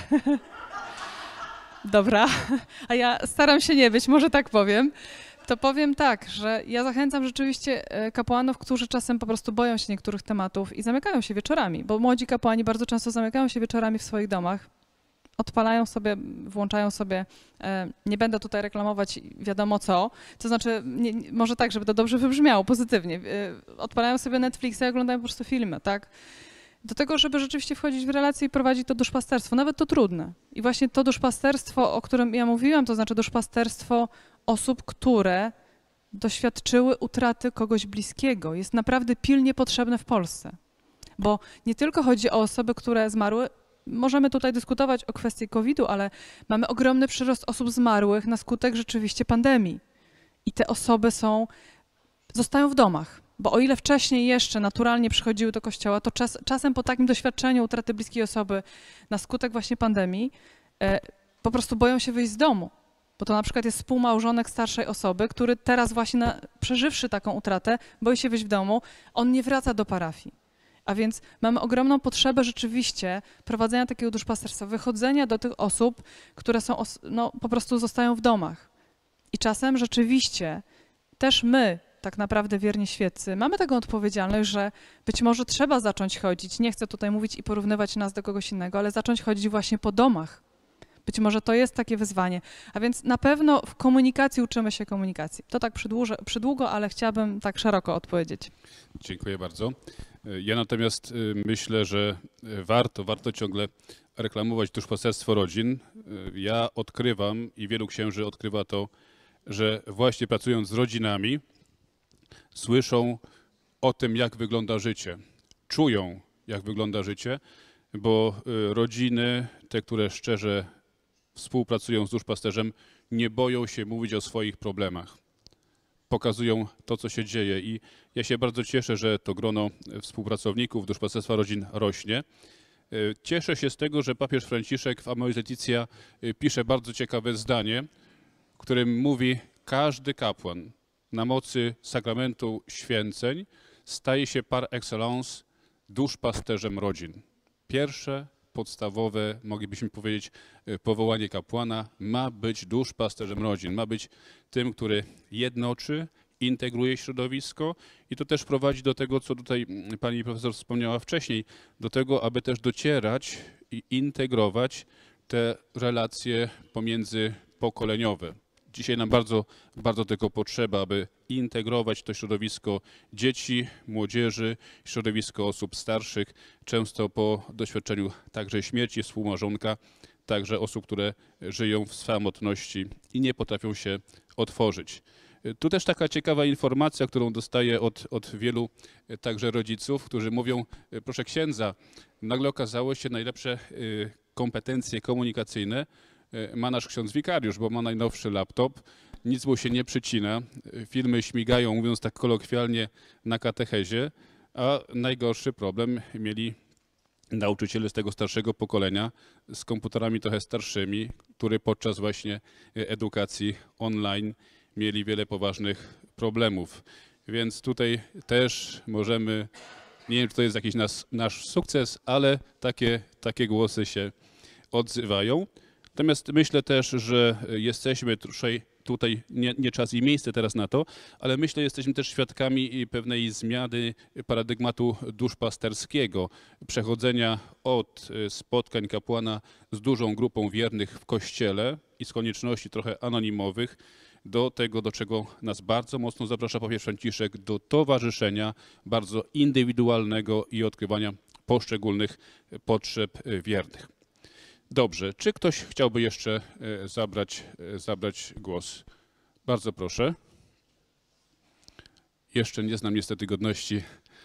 Dobra, a ja staram się nie być, może tak powiem. To powiem tak, że ja zachęcam rzeczywiście kapłanów, którzy czasem po prostu boją się niektórych tematów i zamykają się wieczorami, bo młodzi kapłani bardzo często zamykają się wieczorami w swoich domach, odpalają sobie, włączają sobie, nie będę tutaj reklamować wiadomo co, to znaczy może tak, żeby to dobrze wybrzmiało pozytywnie, odpalają sobie Netflixa i oglądają po prostu filmy, tak? Do tego, żeby rzeczywiście wchodzić w relacje i prowadzić to duszpasterstwo, nawet to trudne. I właśnie to duszpasterstwo, o którym ja mówiłam, to znaczy duszpasterstwo osób, które doświadczyły utraty kogoś bliskiego, jest naprawdę pilnie potrzebne w Polsce. Bo nie tylko chodzi o osoby, które zmarły, możemy tutaj dyskutować o kwestii COVID-u, ale mamy ogromny przyrost osób zmarłych na skutek rzeczywiście pandemii. I te osoby zostają w domach. Bo o ile wcześniej jeszcze naturalnie przychodziły do kościoła, to czasem po takim doświadczeniu utraty bliskiej osoby na skutek właśnie pandemii po prostu boją się wyjść z domu. Bo to na przykład jest współmałżonek starszej osoby, który teraz właśnie przeżywszy taką utratę, boi się wyjść w domu, on nie wraca do parafii. A więc mamy ogromną potrzebę rzeczywiście prowadzenia takiego duszpasterstwa, wychodzenia do tych osób, które są, no, po prostu zostają w domach. I czasem rzeczywiście też my, tak naprawdę wierni świeccy, mamy taką odpowiedzialność, że być może trzeba zacząć chodzić, nie chcę tutaj mówić i porównywać nas do kogoś innego, ale zacząć chodzić właśnie po domach. Być może to jest takie wyzwanie. A więc na pewno w komunikacji uczymy się komunikacji. To tak przydługo, ale chciałabym tak szeroko odpowiedzieć. Dziękuję bardzo. Ja natomiast myślę, że warto ciągle reklamować duszpasterstwo rodzin. Ja odkrywam i wielu księży odkrywa to, że właśnie pracując z rodzinami słyszą o tym, jak wygląda życie, czują, jak wygląda życie, bo rodziny, te, które szczerze współpracują z duszpasterzem, nie boją się mówić o swoich problemach. Pokazują to, co się dzieje i ja się bardzo cieszę, że to grono współpracowników duszpasterstwa rodzin rośnie. Cieszę się z tego, że papież Franciszek w Amoris Laetitia pisze bardzo ciekawe zdanie, w którym mówi, każdy kapłan na mocy sakramentu święceń staje się par excellence duszpasterzem rodzin. Pierwsze, podstawowe, moglibyśmy powiedzieć, powołanie kapłana ma być duszpasterzem rodzin, ma być tym, który jednoczy, integruje środowisko i to też prowadzi do tego, co tutaj pani profesor wspomniała wcześniej, do tego, aby też docierać i integrować te relacje pomiędzypokoleniowe. Dzisiaj nam bardzo tego potrzeba, aby integrować to środowisko dzieci, młodzieży, środowisko osób starszych, często po doświadczeniu także śmierci współmałżonka, także osób, które żyją w samotności i nie potrafią się otworzyć. Tu też taka ciekawa informacja, którą dostaję od wielu także rodziców, którzy mówią, proszę księdza, nagle okazało się najlepsze kompetencje komunikacyjne ma nasz ksiądz wikariusz, bo ma najnowszy laptop, nic mu się nie przycina, filmy śmigają, mówiąc tak kolokwialnie, na katechezie, a najgorszy problem mieli nauczyciele z tego starszego pokolenia z komputerami trochę starszymi, które podczas właśnie edukacji online mieli wiele poważnych problemów. Więc tutaj też możemy, nie wiem, czy to jest jakiś nasz sukces, ale takie głosy się odzywają. Natomiast myślę też, że jesteśmy tutaj, nie czas i miejsce teraz na to, ale myślę, jesteśmy też świadkami pewnej zmiany paradygmatu duszpasterskiego, przechodzenia od spotkań kapłana z dużą grupą wiernych w kościele i z konieczności trochę anonimowych do tego, do czego nas bardzo mocno zaprasza papież Franciszek, do towarzyszenia bardzo indywidualnego i odkrywania poszczególnych potrzeb wiernych. Dobrze, czy ktoś chciałby jeszcze zabrać głos? Bardzo proszę. Jeszcze nie znam niestety godności.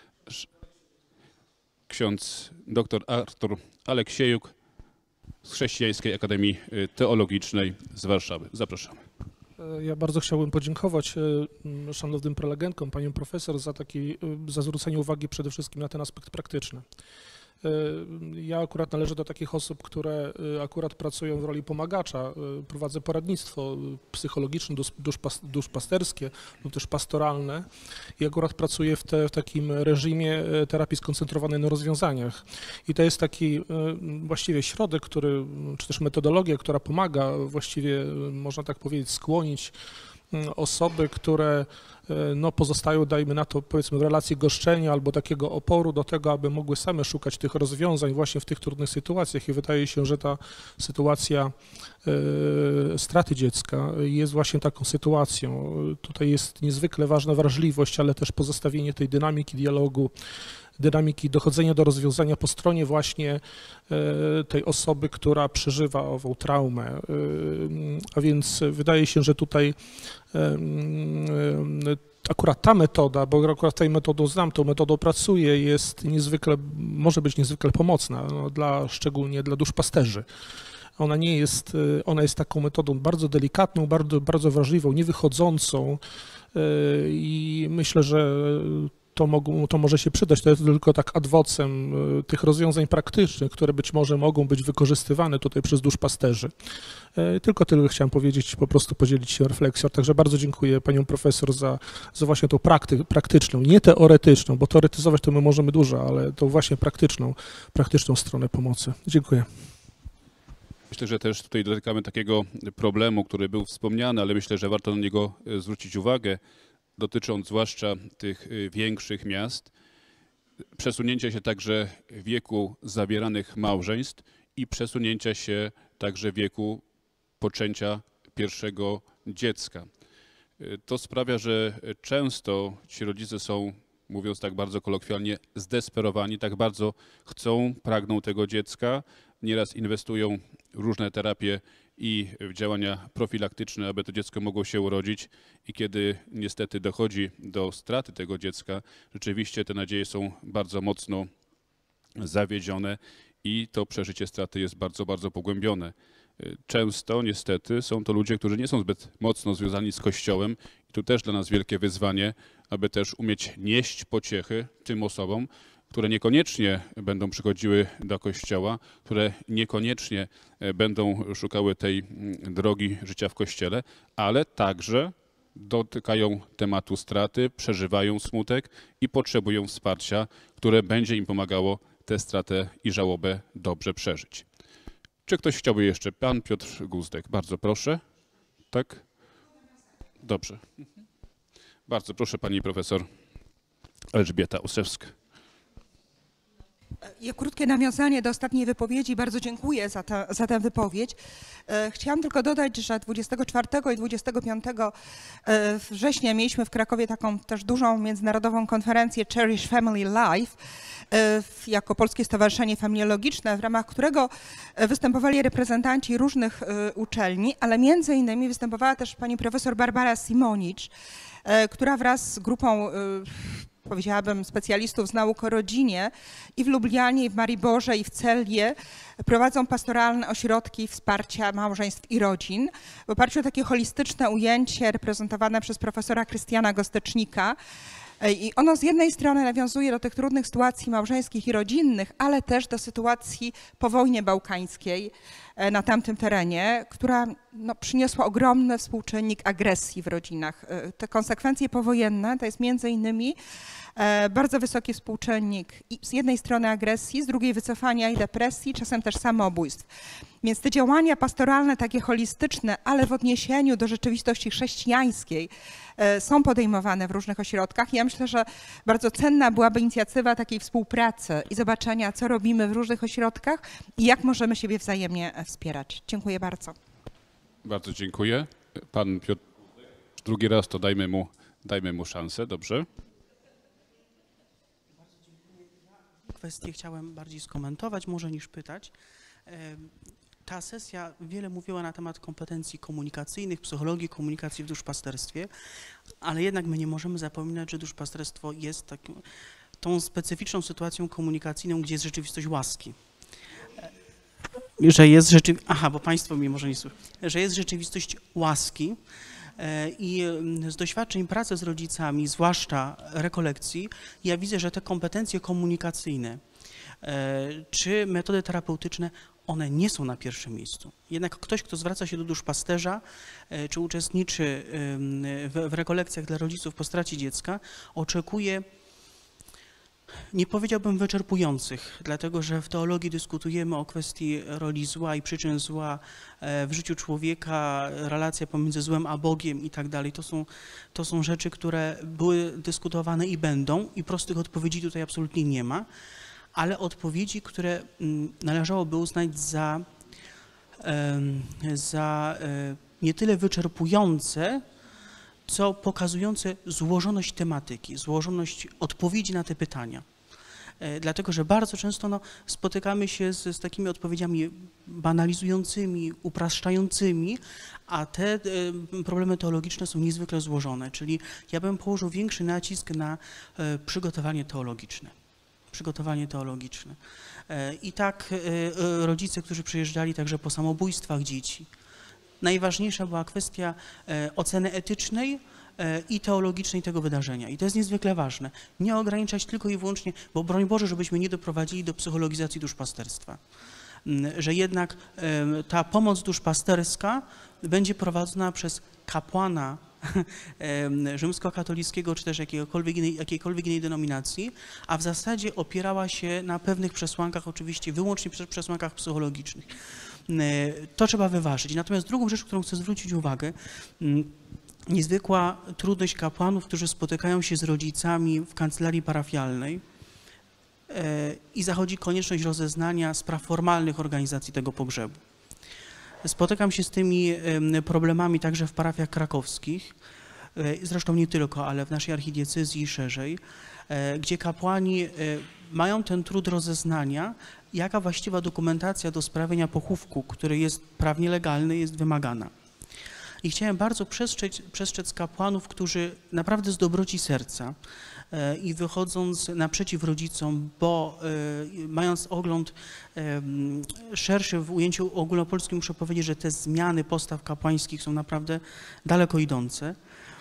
Ksiądz dr Artur Aleksiejuk z Chrześcijańskiej Akademii Teologicznej z Warszawy. Zapraszamy. Ja bardzo chciałbym podziękować szanownym prelegentkom, paniom profesor za zwrócenie uwagi przede wszystkim na ten aspekt praktyczny. Ja akurat należę do takich osób, które akurat pracują w roli pomagacza. Prowadzę poradnictwo psychologiczne, duszpasterskie lub też pastoralne i akurat pracuję w takim reżimie terapii skoncentrowanej na rozwiązaniach. I to jest taki właściwie środek, czy też metodologia, która pomaga właściwie, można tak powiedzieć, skłonić osoby, które pozostają, dajmy na to, powiedzmy, w relacji goszczenia albo takiego oporu do tego, aby mogły same szukać tych rozwiązań właśnie w tych trudnych sytuacjach i wydaje się, że ta sytuacja straty dziecka jest właśnie taką sytuacją. Tutaj jest niezwykle ważna wrażliwość, ale też pozostawienie tej dynamiki dialogu, dynamiki dochodzenia do rozwiązania po stronie właśnie tej osoby, która przeżywa ową traumę. A więc wydaje się, że tutaj akurat ta metoda, bo akurat tej metodą znam, tą metodą pracuję, może być niezwykle pomocna, szczególnie dla duszpasterzy. Ona jest taką metodą bardzo delikatną, bardzo wrażliwą, niewychodzącą i myślę, że to może się przydać. To jest tylko tak ad vocem tych rozwiązań praktycznych, które być może mogą być wykorzystywane tutaj przez duszpasterzy. Tylko tyle chciałem powiedzieć, po prostu podzielić się refleksją. Także bardzo dziękuję panią profesor za właśnie tą praktyczną, nie teoretyczną, bo teoretyzować to my możemy dużo, ale tą właśnie praktyczną stronę pomocy. Dziękuję. Myślę, że też tutaj dotykamy takiego problemu, który był wspomniany, ale myślę, że warto na niego zwrócić uwagę, dotycząc zwłaszcza tych większych miast, przesunięcia się także wieku zawieranych małżeństw i przesunięcia się także wieku poczęcia pierwszego dziecka. To sprawia, że często ci rodzice są, mówiąc tak bardzo kolokwialnie, zdesperowani, tak bardzo chcą, pragną tego dziecka, nieraz inwestują w różne terapie i w działania profilaktyczne, aby to dziecko mogło się urodzić i kiedy niestety dochodzi do straty tego dziecka, rzeczywiście te nadzieje są bardzo mocno zawiedzione i to przeżycie straty jest bardzo, bardzo pogłębione. Często niestety są to ludzie, którzy nie są zbyt mocno związani z Kościołem i tu też dla nas wielkie wyzwanie, aby też umieć nieść pociechy tym osobom, które niekoniecznie będą przychodziły do Kościoła, które niekoniecznie będą szukały tej drogi życia w Kościele, ale także dotykają tematu straty, przeżywają smutek i potrzebują wsparcia, które będzie im pomagało tę stratę i żałobę dobrze przeżyć. Czy ktoś chciałby jeszcze? Pan Piotr Guzdek, bardzo proszę. Tak? Dobrze. Bardzo proszę pani profesor Elżbieta Usewska. Ja krótkie nawiązanie do ostatniej wypowiedzi. Bardzo dziękuję za tę wypowiedź. Chciałam tylko dodać, że 24 i 25 września mieliśmy w Krakowie taką też dużą międzynarodową konferencję Cherish Family Life jako Polskie Stowarzyszenie Familiologiczne, w ramach którego występowali reprezentanci różnych uczelni, ale między innymi występowała też pani profesor Barbara Simonicz, która wraz z grupą powiedziałabym, specjalistów z nauk o rodzinie i w Lublianie, i w Mariborze, i w Celje prowadzą pastoralne ośrodki wsparcia małżeństw i rodzin w oparciu o takie holistyczne ujęcie reprezentowane przez profesora Krystiana Gostecznika. I ono z jednej strony nawiązuje do tych trudnych sytuacji małżeńskich i rodzinnych, ale też do sytuacji po wojnie bałkańskiej na tamtym terenie, która przyniosła ogromny współczynnik agresji w rodzinach. Te konsekwencje powojenne to jest między innymi bardzo wysoki współczynnik i z jednej strony agresji, z drugiej wycofania i depresji, czasem też samobójstw. Więc te działania pastoralne, takie holistyczne, ale w odniesieniu do rzeczywistości chrześcijańskiej są podejmowane w różnych ośrodkach. Ja myślę, że bardzo cenna byłaby inicjatywa takiej współpracy i zobaczenia, co robimy w różnych ośrodkach i jak możemy siebie wzajemnie wspierać. Dziękuję bardzo. Bardzo dziękuję. Pan Piotr, drugi raz to dajmy mu szansę, dobrze? Kwestię chciałem bardziej skomentować może niż pytać. Ta sesja wiele mówiła na temat kompetencji komunikacyjnych, psychologii komunikacji w duszpasterstwie, ale jednak my nie możemy zapominać, że duszpasterstwo jest tą specyficzną sytuacją komunikacyjną, gdzie jest rzeczywistość łaski. Że jest bo Państwo mnie może nie słyszą. Że jest rzeczywistość łaski i z doświadczeń pracy z rodzicami, zwłaszcza rekolekcji, ja widzę, że te kompetencje komunikacyjne czy metody terapeutyczne, one nie są na pierwszym miejscu. Jednak ktoś, kto zwraca się do duszpasterza, czy uczestniczy w rekolekcjach dla rodziców po stracie dziecka, oczekuje, nie powiedziałbym wyczerpujących, dlatego że w teologii dyskutujemy o kwestii roli zła i przyczyn zła w życiu człowieka, relacja pomiędzy złem a Bogiem i tak dalej. To są rzeczy, które były dyskutowane i będą i prostych odpowiedzi tutaj absolutnie nie ma, ale odpowiedzi, które należałoby uznać za nie tyle wyczerpujące, co pokazujące złożoność tematyki, złożoność odpowiedzi na te pytania. Dlatego, że bardzo często spotykamy się z takimi odpowiedziami banalizującymi, upraszczającymi, a te problemy teologiczne są niezwykle złożone. Czyli ja bym położył większy nacisk na przygotowanie teologiczne. I tak rodzice, którzy przyjeżdżali także po samobójstwach dzieci, najważniejsza była kwestia oceny etycznej i teologicznej tego wydarzenia. I to jest niezwykle ważne. Nie ograniczać tylko i wyłącznie, bo broń Boże, żebyśmy nie doprowadzili do psychologizacji duszpasterstwa. Że jednak ta pomoc duszpasterska będzie prowadzona przez kapłana rzymskokatolickiego, czy też jakiejkolwiek innej denominacji, a w zasadzie opierała się na pewnych przesłankach, oczywiście wyłącznie przesłankach psychologicznych. To trzeba wyważyć. Natomiast drugą rzecz, którą chcę zwrócić uwagę, niezwykła trudność kapłanów, którzy spotykają się z rodzicami w kancelarii parafialnej i zachodzi konieczność rozeznania spraw formalnych organizacji tego pogrzebu. Spotykam się z tymi problemami także w parafiach krakowskich, zresztą nie tylko, ale w naszej archidiecezji i szerzej, gdzie kapłani mają ten trud rozeznania, jaka właściwa dokumentacja do sprawienia pochówku, który jest prawnie legalny, jest wymagana. I chciałem bardzo przestrzec kapłanów, którzy naprawdę z dobroci serca i wychodząc naprzeciw rodzicom, bo mając ogląd szerszy w ujęciu ogólnopolskim, muszę powiedzieć, że te zmiany postaw kapłańskich są naprawdę daleko idące.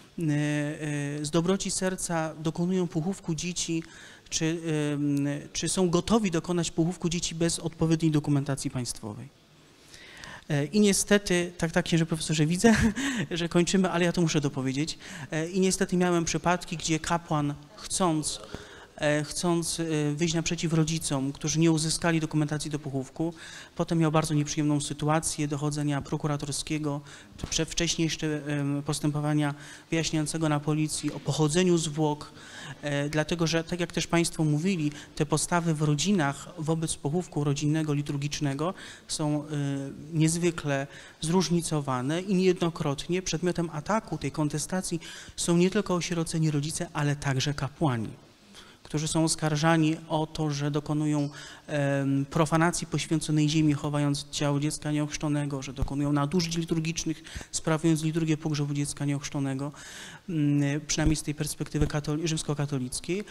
Z dobroci serca dokonują pochówku dzieci, czy są gotowi dokonać pochówku dzieci bez odpowiedniej dokumentacji państwowej. I niestety, tak księże profesorze, widzę, że kończymy, ale ja to muszę dopowiedzieć. I niestety miałem przypadki, gdzie kapłan chcąc wyjść naprzeciw rodzicom, którzy nie uzyskali dokumentacji do pochówku, potem miał bardzo nieprzyjemną sytuację dochodzenia prokuratorskiego, wcześniejsze postępowania wyjaśniającego na policji o pochodzeniu zwłok, dlatego że, tak jak też Państwo mówili, te postawy w rodzinach wobec pochówku rodzinnego, liturgicznego są niezwykle zróżnicowane i niejednokrotnie przedmiotem ataku, tej kontestacji są nie tylko osieroceni rodzice, ale także kapłani, którzy są oskarżani o to, że dokonują profanacji poświęconej ziemi, chowając ciało dziecka nieochrzczonego, że dokonują nadużyć liturgicznych, sprawując liturgię pogrzebu dziecka nieochrzczonego, przynajmniej z tej perspektywy rzymskokatolickiej,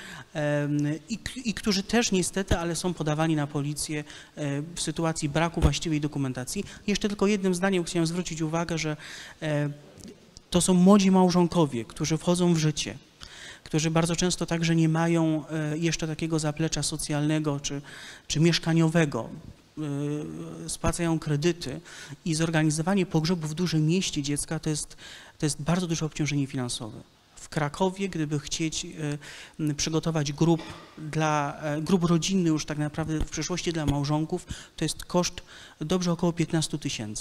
i którzy też niestety, ale są podawani na policję w sytuacji braku właściwej dokumentacji. Jeszcze tylko jednym zdaniem chciałem zwrócić uwagę, że to są młodzi małżonkowie, którzy wchodzą w życie, którzy bardzo często także nie mają jeszcze takiego zaplecza socjalnego czy mieszkaniowego, spłacają kredyty i zorganizowanie pogrzebu w dużym mieście dziecka to jest bardzo duże obciążenie finansowe. W Krakowie, gdyby chcieć przygotować grup rodzinny już tak naprawdę w przyszłości dla małżonków, to jest koszt dobrze około 15 000.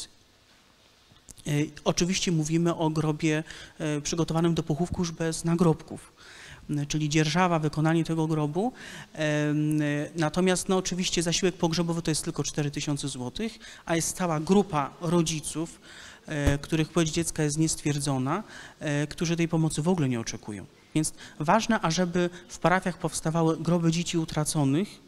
Oczywiście mówimy o grobie przygotowanym do pochówku już bez nagrobków, czyli dzierżawa, wykonanie tego grobu. Natomiast no, oczywiście zasiłek pogrzebowy to jest tylko 4000 zł, a jest cała grupa rodziców, których płeć dziecka jest niestwierdzona, którzy tej pomocy w ogóle nie oczekują. Więc ważne, ażeby w parafiach powstawały groby dzieci utraconych,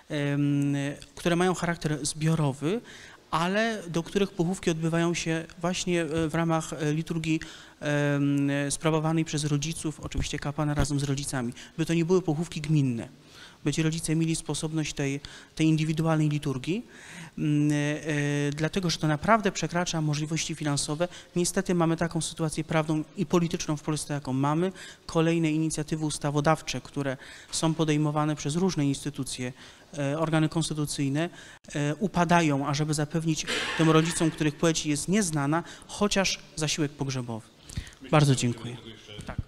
które mają charakter zbiorowy, ale do których pochówki odbywają się właśnie w ramach liturgii sprawowanej przez rodziców, oczywiście kapłana razem z rodzicami, by to nie były pochówki gminne, by ci rodzice mieli sposobność tej indywidualnej liturgii, dlatego że to naprawdę przekracza możliwości finansowe. Niestety mamy taką sytuację prawną i polityczną w Polsce, jaką mamy. Kolejne inicjatywy ustawodawcze, które są podejmowane przez różne instytucje, organy konstytucyjne, upadają, ażeby zapewnić tym rodzicom, których płeć jest nieznana, chociaż zasiłek pogrzebowy. Bardzo dziękuję. Tak.